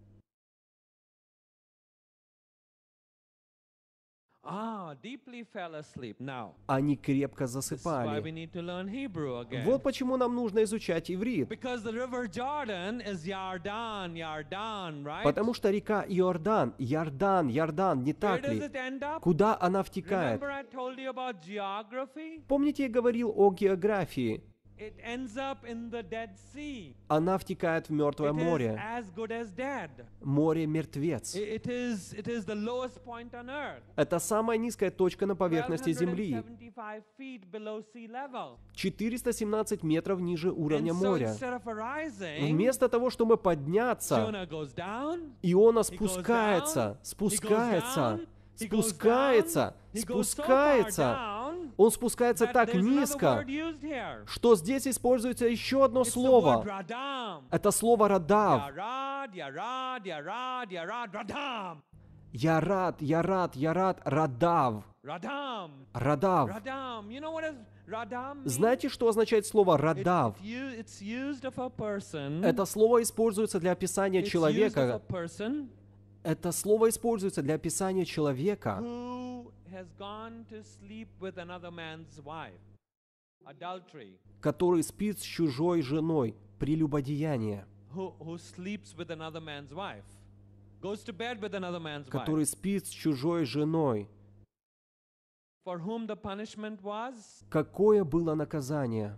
Ah, deeply fell asleep. Now, Они крепко this is why we засыпали. need to learn Hebrew again. Вот почему нам нужно изучать иврит. Because the river Jordan is Yardan, Yardan, right? Потому что река Иордан, Ярдан, Ярдан, не Where так does ли? it end up? Куда она втекает? Remember I told you about geography? Помните, я говорил о географии? It ends up in the Dead Sea. Она втекает в Мертвое It is море. as good as dead. Море мертвец. I- It is, it is the lowest point on earth. Это самая низкая точка на поверхности Земли. twelve seventy-five feet below sea level. четыреста семнадцать метров ниже And уровня so моря. instead of arising, Вместо того, чтобы подняться, Jonah goes down, Иона спускается, спускается, спускается, спускается. Он спускается that так there's another низко, word used here. что здесь используется еще одно It's the word слово. radam. Это слово «радав». Yarad, yarad, yarad, yarad, radam. Я рад, я рад, я рад, радав. Radam. Радав. Radam. You know what is radam? mean? Знаете, что означает слово It- радав? it u- It's used of a person. Это слово используется для описания It's used of a человека. person Это слово используется для описания человека, who has gone to sleep with another man's wife. Adultery. который спит с чужой женой, прелюбодеяние, Who, who sleeps with another man's wife. Goes to bed with another man's wife. который спит с чужой женой. For whom the punishment was, Какое было наказание?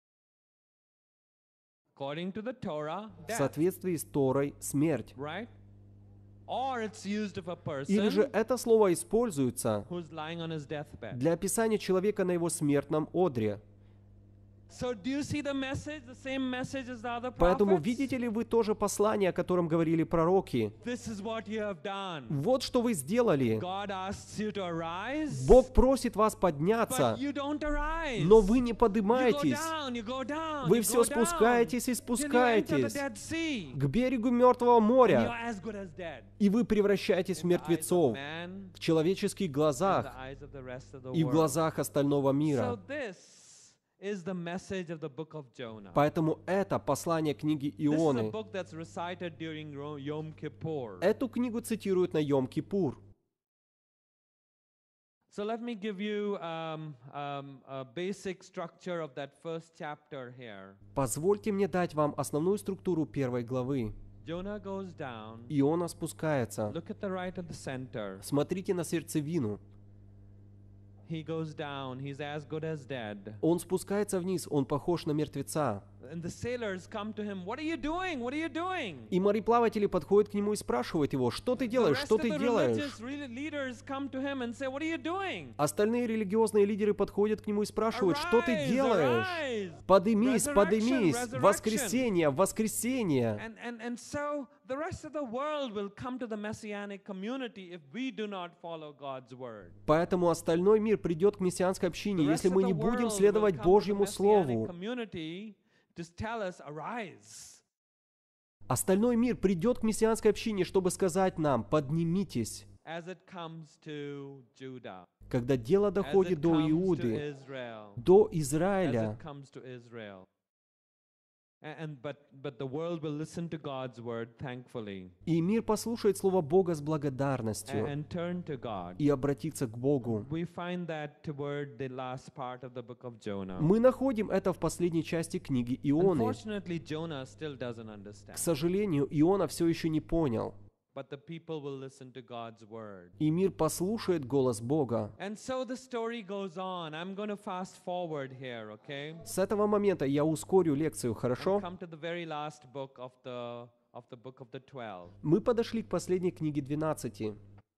according to the Torah, В death. соответствии с Торой – смерть. Right? Or it's used of a Или же person это слово используется who's lying on his deathbed. для описания человека на его смертном одре. So do you see the message, the same message as the other Поэтому prophets? видите ли вы тоже послание, о котором говорили пророки? This is what you have done. Вот что вы сделали. God asks you to arise, Бог просит вас but подняться, you don't arise. но вы не You go поднимаетесь. down, you go down, Вы you все go down, спускаетесь и till you enter the спускаетесь Dead Sea. к берегу Мертвого You're моря, as good as dead. и вы превращаетесь в In the eyes of мертвецов man, в человеческих in глазах the eyes of the rest of the и в world. глазах остального So мира. this is the message of the book of Jonah. Поэтому это послание книги This is a Ионы. book that's recited during Ro- Yom Kippur. Эту книгу цитируют на Йом-Кипур. So let me give you um, um, a basic structure of that first chapter here. Позвольте мне дать вам основную структуру первой главы. Jonah goes down. Иона спускается. Look at the right of the center. Смотрите на сердцевину. He goes down. He's as good as dead. Он спускается вниз, он похож на мертвеца. And the sailors come to him. What are you doing? What are you doing? И мореплаватели подходят к нему и спрашивают его, что ты The делаешь, rest что of ты the делаешь? religious re- leaders come to him and say, "What are you doing?" Остальные религиозные лидеры подходят к нему и спрашивают, что ты Arise, делаешь? arise. Подымись, Resurrection, подымись, resurrection. воскресенье, воскресенье. And, and, and so the rest of the world will come to the messianic community if we do not follow God's word. Поэтому остальной мир придет к мессианской общине, The если rest мы of не the будем world will следовать come to the Божьему messianic Слову. community to tell us, arise. Остальной мир придет к мессианской общине, чтобы сказать нам, поднимитесь. As it comes to Judah, Когда дело as доходит it до comes to Иуды, Israel, до as Израиля, it comes to Israel. A- And but but the world will listen to God's word thankfully и мир послушает Слово Бога с a- благодарностью and turn to God. и обратится к Богу. We find that toward the last part of the book of Jonah. Мы находим это в последней части книги Ионы. Unfortunately, Jonah still doesn't К understand. сожалению, Иона все еще не понял, But the people will listen to God's word. и мир послушает голос Бога. And so the story goes on. I'm going to fast forward here, okay? С этого момента я ускорю лекцию, And хорошо? come to the very last book of the of the book of the twelve. Мы подошли к последней книге двенадцати.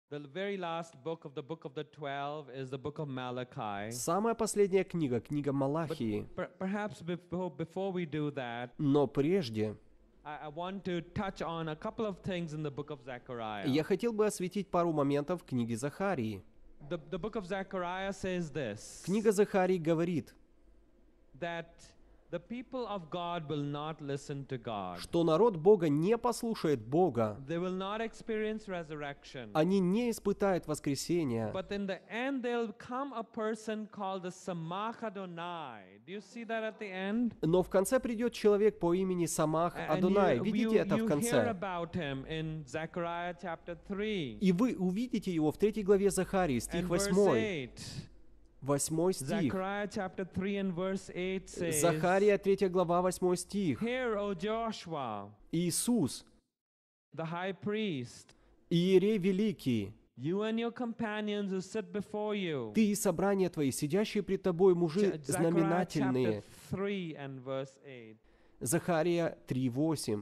The very last book of the book of the twelve is the book of Malachi. Самая последняя книга, книга But Малахии. per- perhaps before, before we do that, Но прежде I, I want to touch on a couple of things in the book of Zechariah. я хотел бы осветить пару моментов в книге Захарии. The, the book of Zechariah says this, Книга Захарии говорит, that the people of God will not listen to God. что народ Бога не послушает Бога. They will not experience resurrection. Они не испытают воскресения. But in the end, there'll come a person called the Samach Adonai. Do you see that at the end? Но в конце придет человек по имени Самах And Адонай. you, Видите you, это в you hear конце? about him in Zechariah chapter three. И вы увидите его в третьей главе Захарии, And стих verse восьмой. eight. Восьмой стих. Zechariah chapter three and verse eight says, Захария, третья глава, восьмой стих. Hear, O Joshua, Иисус, the high priest, Иерей Великий, you and your companions who sit before you. ты и собрание твои, сидящие пред тобой мужи Zechariah chapter знаменательные. three and verse eight. Захария три восемь.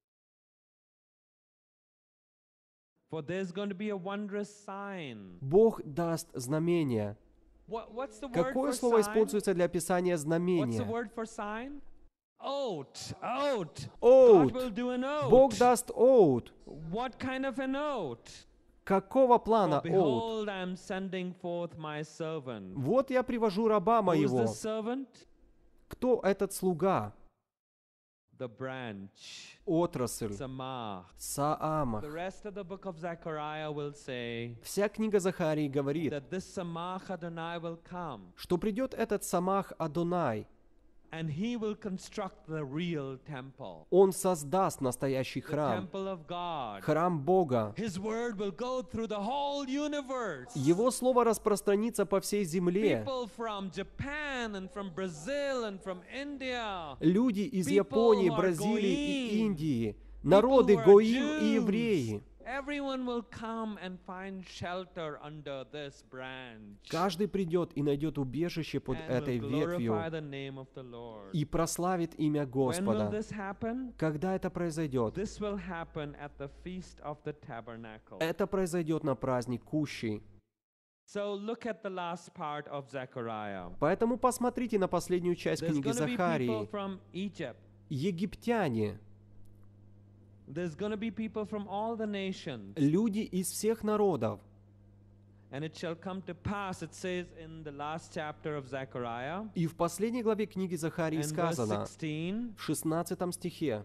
For there's going to be a wondrous sign. Бог даст знамение. What, what's the word Какое for слово sign? используется для описания What's the знамения? word for sign? Oat. Oat. God Оут. will do an oat. Бог даст оут. What kind of an oat? Какого For плана оут? behold, I am sending forth my servant. Вот я привожу раба Who is моего. the servant? Кто этот слуга? The branch. Отрасль. Samach. Саамах. The rest of the book of Zechariah will say Вся книга Захарии говорит, that this Samach Adonai will come что придет этот Самах Адонай. and he will construct the real temple. Он создаст настоящий The храм. temple of God. Храм Бога. His word will go through the whole universe. Его слово распространится по всей земле. People from Japan and from Brazil and from India. Люди из People Японии, who are Бразилии и Goyim. Индии. Народы who are Гоим и Jews. евреи. Everyone will come and find shelter under this branch. Каждый придет и найдет убежище под and этой will ветвью glorify the name of the Lord. и прославит имя When will Господа. this happen? Когда это произойдет? This will happen at the feast of the tabernacle. Это произойдет на праздник Кущей. So look at the last part of Zechariah. Поэтому посмотрите на последнюю часть There's книги going to be people Захарии. from Egypt. Египтяне, There's going to be people from all the nations. люди из всех народов. And it shall come to pass, it says in the last chapter of Zechariah, И в последней главе книги Захарии and verse сказано, sixteen, в шестнадцатом стихе,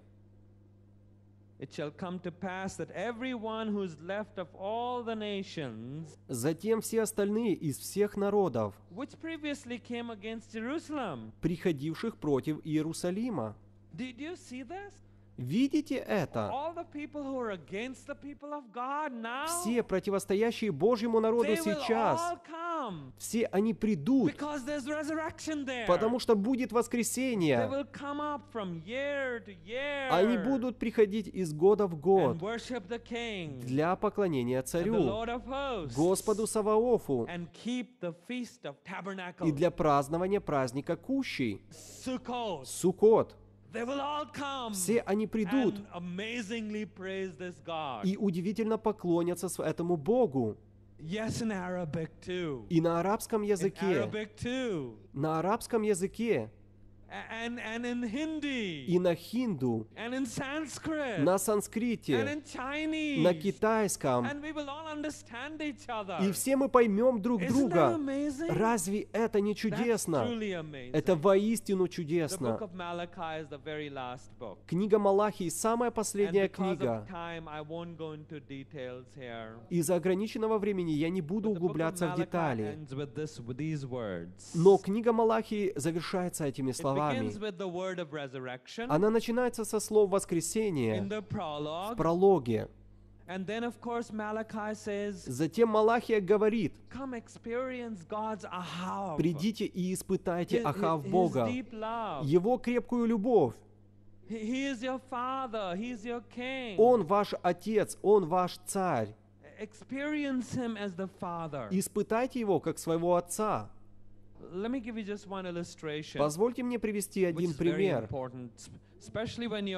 it shall come to pass that everyone who is left of all the nations, «Затем все остальные из всех народов, which previously came against Jerusalem. приходивших против Иерусалима». Did you see this? Видите это? All the people who are against the people of God now, Все противостоящие Божьему народу they will сейчас, all come все они придут, because there's resurrection there. потому что будет They воскресение. will come up from year to year Они будут приходить из года в год and worship the King для поклонения and the Царю, Lord of hosts Господу Саваофу, and keep the feast of и tabernacles. для празднования праздника Кущей, Sukkot. Суккот. They will all come Все они придут and amazingly praise this God. и удивительно поклонятся с- этому Богу. Yes, in Arabic too. И на арабском In языке, Arabic too. на арабском языке, And, and in Hindi. и на хинду, And in Sanskrit. на And санскрите, in Chinese. на китайском. And we will all understand each other. И все мы поймем друг Isn't that друга. amazing? Разве это не That's чудесно? truly amazing. Это воистину The book чудесно. of Malachi is the very last book. Книга Малахии — самая And последняя because книга. of time, I won't go into details here. Из-за ограниченного времени я не буду But the book of углубляться в Malachi детали. ends with this, with these words. Но книга Малахии завершается этими It словами. begins with the word of resurrection Она начинается со слов in воскресения the в prologue. прологе. And then, of course, Malachi says, Затем Малахия говорит: come experience God's Ahav. «Придите и испытайте His, Ахав his Бога, deep love. Его крепкую любовь. He, he is your father. He is your king. Он ваш Отец, Он ваш Царь. Experience him as the father. Испытайте Его как своего Отца». Let me give you just one illustration, Позвольте мне привести which один is very пример. important, s- especially when you're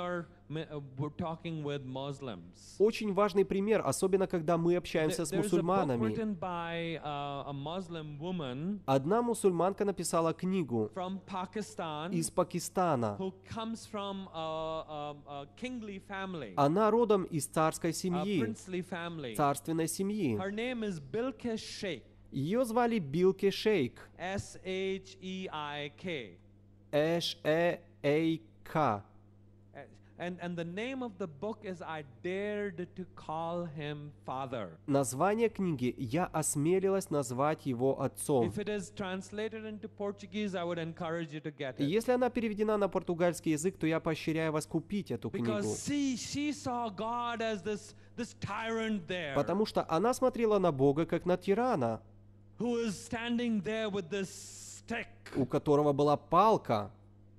mi- uh, we're talking with Muslims. Очень важный пример, особенно когда мы There- общаемся с There's a book мусульманами. written by uh, a Muslim woman Одна мусульманка написала книгу from Pakistan из Пакистана. who comes from a, a, a kingly family, Она родом из царской a семьи, princely family. царственной семьи. Her name is Bilqis Sheikh, Ее звали Билки Шейк. S H E I K. Эш-э-эй-ка. And, and the name of the book is I Dared to Call Him Father. Название книги «Я осмелилась назвать его отцом». If it is translated into Portuguese, I would encourage you to get И it. если она переведена на португальский язык, то я поощряю вас купить эту книгу. Because see, she saw God as this, this tyrant there Потому что она смотрела на Бога как на тирана, who is standing there with this stick, у которого была палка,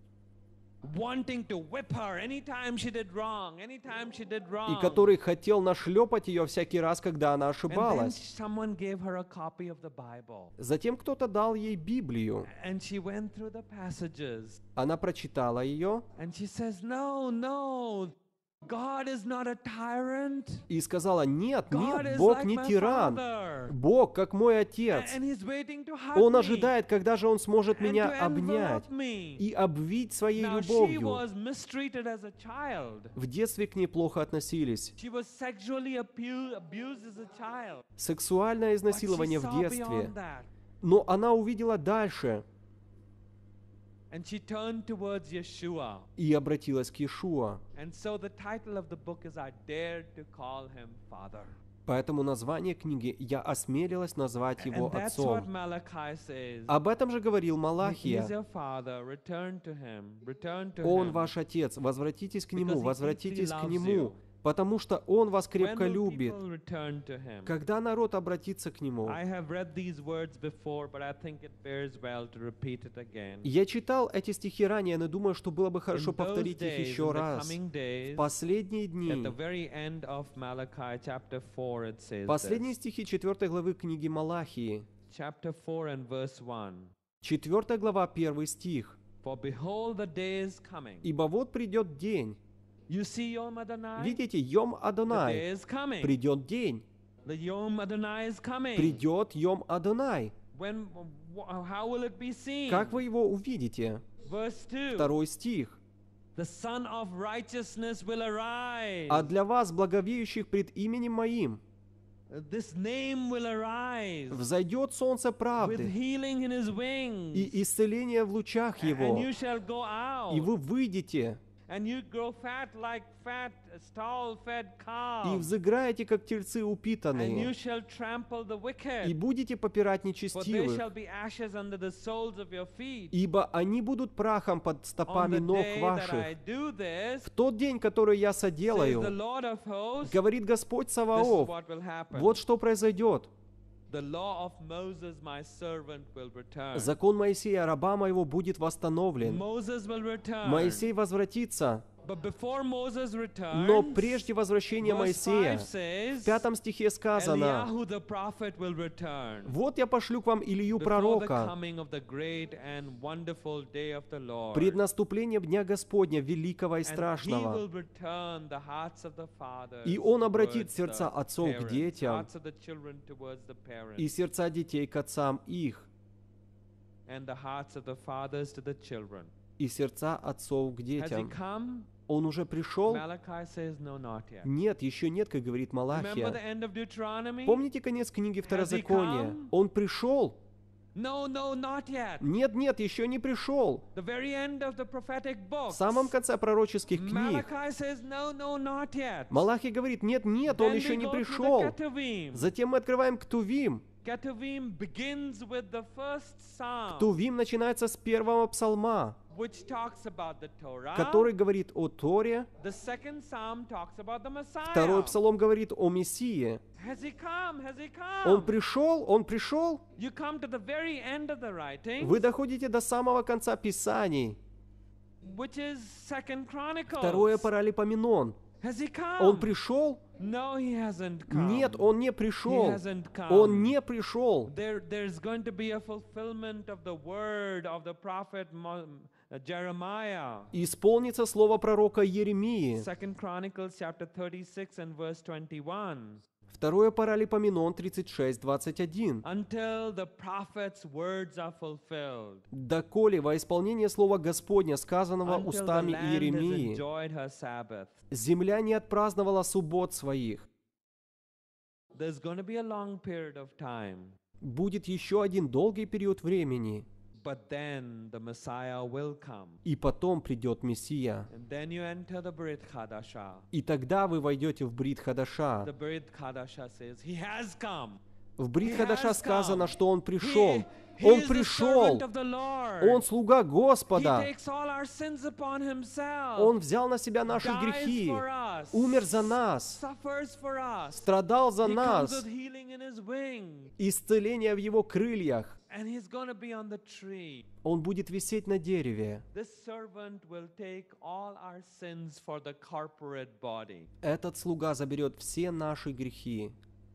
wanting to whip her anytime she did wrong, anytime she did и wrong. который хотел нашлепать ее всякий раз, когда она And then ошибалась. someone gave her a copy of the Bible. Затем кто-то дал ей Библию. And she went through the passages. Она прочитала ее And she says, no, no, God is not a tyrant. и сказала: «Нет, God нет, is Бог like не my тиран. father. Бог, как мой отец. And he's waiting to hug Он me ожидает, когда же Он сможет and меня to обнять envelop me. и обвить своей Now, she любовью». was mistreated as a child. В детстве к ней плохо относились. She was sexually abu- abused as a child. Сексуальное But she изнасилование в saw детстве. beyond that. Но она увидела дальше And she turned towards Yeshua. и обратилась к Иешуа. And so the title of the book is I Dared to Call Him Father. Поэтому название книги «Я осмелилась назвать его And that's what отцом». Malachi says. Об этом же говорил He is Малахия. your father. Return to him. Return to Он him. ваш отец, возвратитесь к Because нему, he возвратитесь deeply к loves нему, you. потому что Он вас When крепко will любит. people return to him? Когда народ обратится к нему? I have read these words before, but I think it bears well to repeat it again. Я читал эти стихи ранее, но думаю, что было бы In хорошо those повторить их days, еще in the раз. coming В days, последние at дни, the very end of Malachi chapter four, it says последние this. стихи четвёртой главы книги Малахии, Chapter four and verse one. четвёртая глава, первый стих. For behold, the day is coming. «Ибо вот придет день». You see Yom Adonai? Видите, Йом The Адонай. day is coming. Придет день. The Yom Adonai is coming. Придет Йом Адонай. When, wh- how will it be seen? Как вы его увидите? Verse two. Второй стих. The Son of Righteousness will arise. «А для вас, благовеющих пред именем Моим, This name will arise. взойдет солнце With правды healing in his wings. и исцеление в лучах And Его, you shall go out. и вы выйдете, And you grow fat like fat, stall-fed и calves. взыграете, как тельцы And you упитанные, shall trample the и wicked. будете попирать For they нечестивых, shall be ashes under the soles of your feet. ибо они будут прахом под On стопами the ног day that I ваших. do this, В тот день, который я says the соделаю, Lord of hosts, говорит Господь this is Саваоф, what will happen. вот что произойдет. The law of Moses, my servant, will return. Закон Моисея, раба моего, будет восстановлен. Moses will return. Моисей возвратится, But before Moses returns, но прежде возвращения verse Моисея, five says, в пятом стихе сказано: Eliyahu the prophet will return «Вот я пошлю к вам Илью before the пророка coming of the great and wonderful day of the Lord. пред наступлением Дня Господня, великого и And he страшного». will return the hearts of the fathers И Он обратит towards сердца the отцов к parents, детям hearts of the children towards the parents, и сердца детей к отцам их, and the hearts of the fathers to the children. и сердца отцов к Has he детям. come? Он уже пришел? Malachi says, no, not yet. Нет, еще нет, как говорит Remember the Малахия. end of Deuteronomy? Помните конец книги Второзакония? come? Он пришел? No, no, not yet. Нет, нет, еще не пришел. The very end of the prophetic В book. самом конце пророческих книг Malachi says, no, no, not yet. Малахий говорит: нет, нет, он Then еще we не go to the пришел. Ketuvim. Затем мы открываем Ктувим. Ketuvim begins with the first psalm, Ктувим начинается с первого псалма, which talks about the Torah. который говорит о Торе. The second psalm talks about the Messiah. Второй псалом говорит о Мессии. Has he come? Has he Он come? пришел, он пришел. You come to the very end of the writing, Вы доходите до самого конца Писаний. which is Second Chronicles. Второе Паралипоменон. Has he come? Он пришел? No, he hasn't come. Нет, он не He пришел. hasn't come. Он не пришел. There, there's going to be a fulfillment of the word of the prophet Mo- Jeremiah. Исполнится слово пророка Еремии. Second Chronicles chapter thirty-six and verse twenty-one. Второе Паралипоменон тридцать шесть, двадцать один. Until the prophet's words are fulfilled. Доколе во исполнение слова Господня, сказанного Until the устами land has Иеремии, enjoyed her Sabbath. земля не отпраздновала суббот своих. There's going to be a long period of time. Будет еще один долгий период времени, But then the Messiah will come. и потом придет Мессия. And then you enter the Brit Chadasha. И тогда вы войдете в Брит Хадаша. The Brit Chadasha says, He has come. В Брит He Хадаша has сказано, come. что Он He, пришел. he Он is the пришел. servant of the Lord. Он слуга He Господа. takes all our sins upon himself. Он взял на себя наши dies грехи, for us, умер за нас, suffers for us. страдал за He comes нас, with healing in his wing. исцеление в Его крыльях. And he's going to be on the tree. Он будет висеть на дереве. This servant will take all our sins for the corporate body. Этот слуга заберет все наши грехи.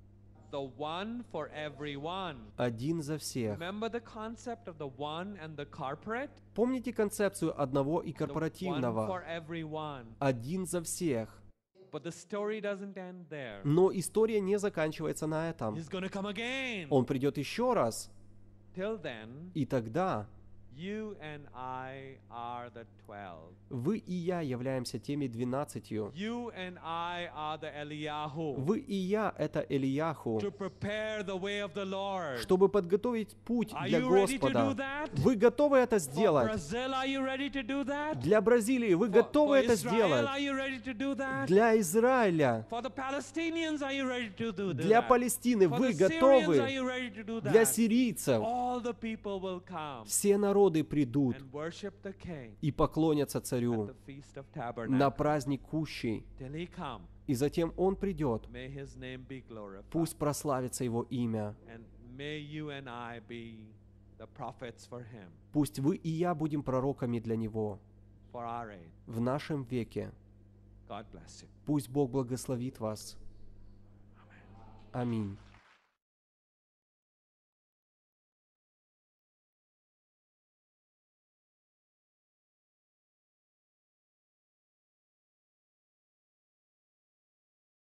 The one for everyone. Один за всех. Remember the concept of the one and the corporate? Помните концепцию одного и The one корпоративного? for everyone. Один за всех. But the story doesn't end there. Но история не заканчивается на этом. He's going to come again. Он придет еще раз. Till then, И тогда you and I are the twelve. вы и я являемся теми двенадцатью. You and I are the Eliyahu. Вы и я — это Ильяху, To prepare the way of the Lord. чтобы подготовить путь Are для you ready to do Господа. that? Вы готовы это For сделать? Brazil, are you ready to do that? Для Бразилии вы For, готовы for это Israel, сделать? are you ready to do that? Для Израиля, For the Palestinians, are you ready to do для that? Палестины For вы the Syrians, are готовы? you ready to do Для that? сирийцев All the people will come все народы придут and worship the King и поклонятся at Царю the Feast of на Tabernacles. праздник Кущей. Till he come, И затем Он придет. may his name be glorified. Пусть прославится Его имя. And may you and I be the prophets for him, Пусть вы и я будем пророками для Него for our age. в нашем веке. God bless you. Пусть Бог благословит вас. Аминь.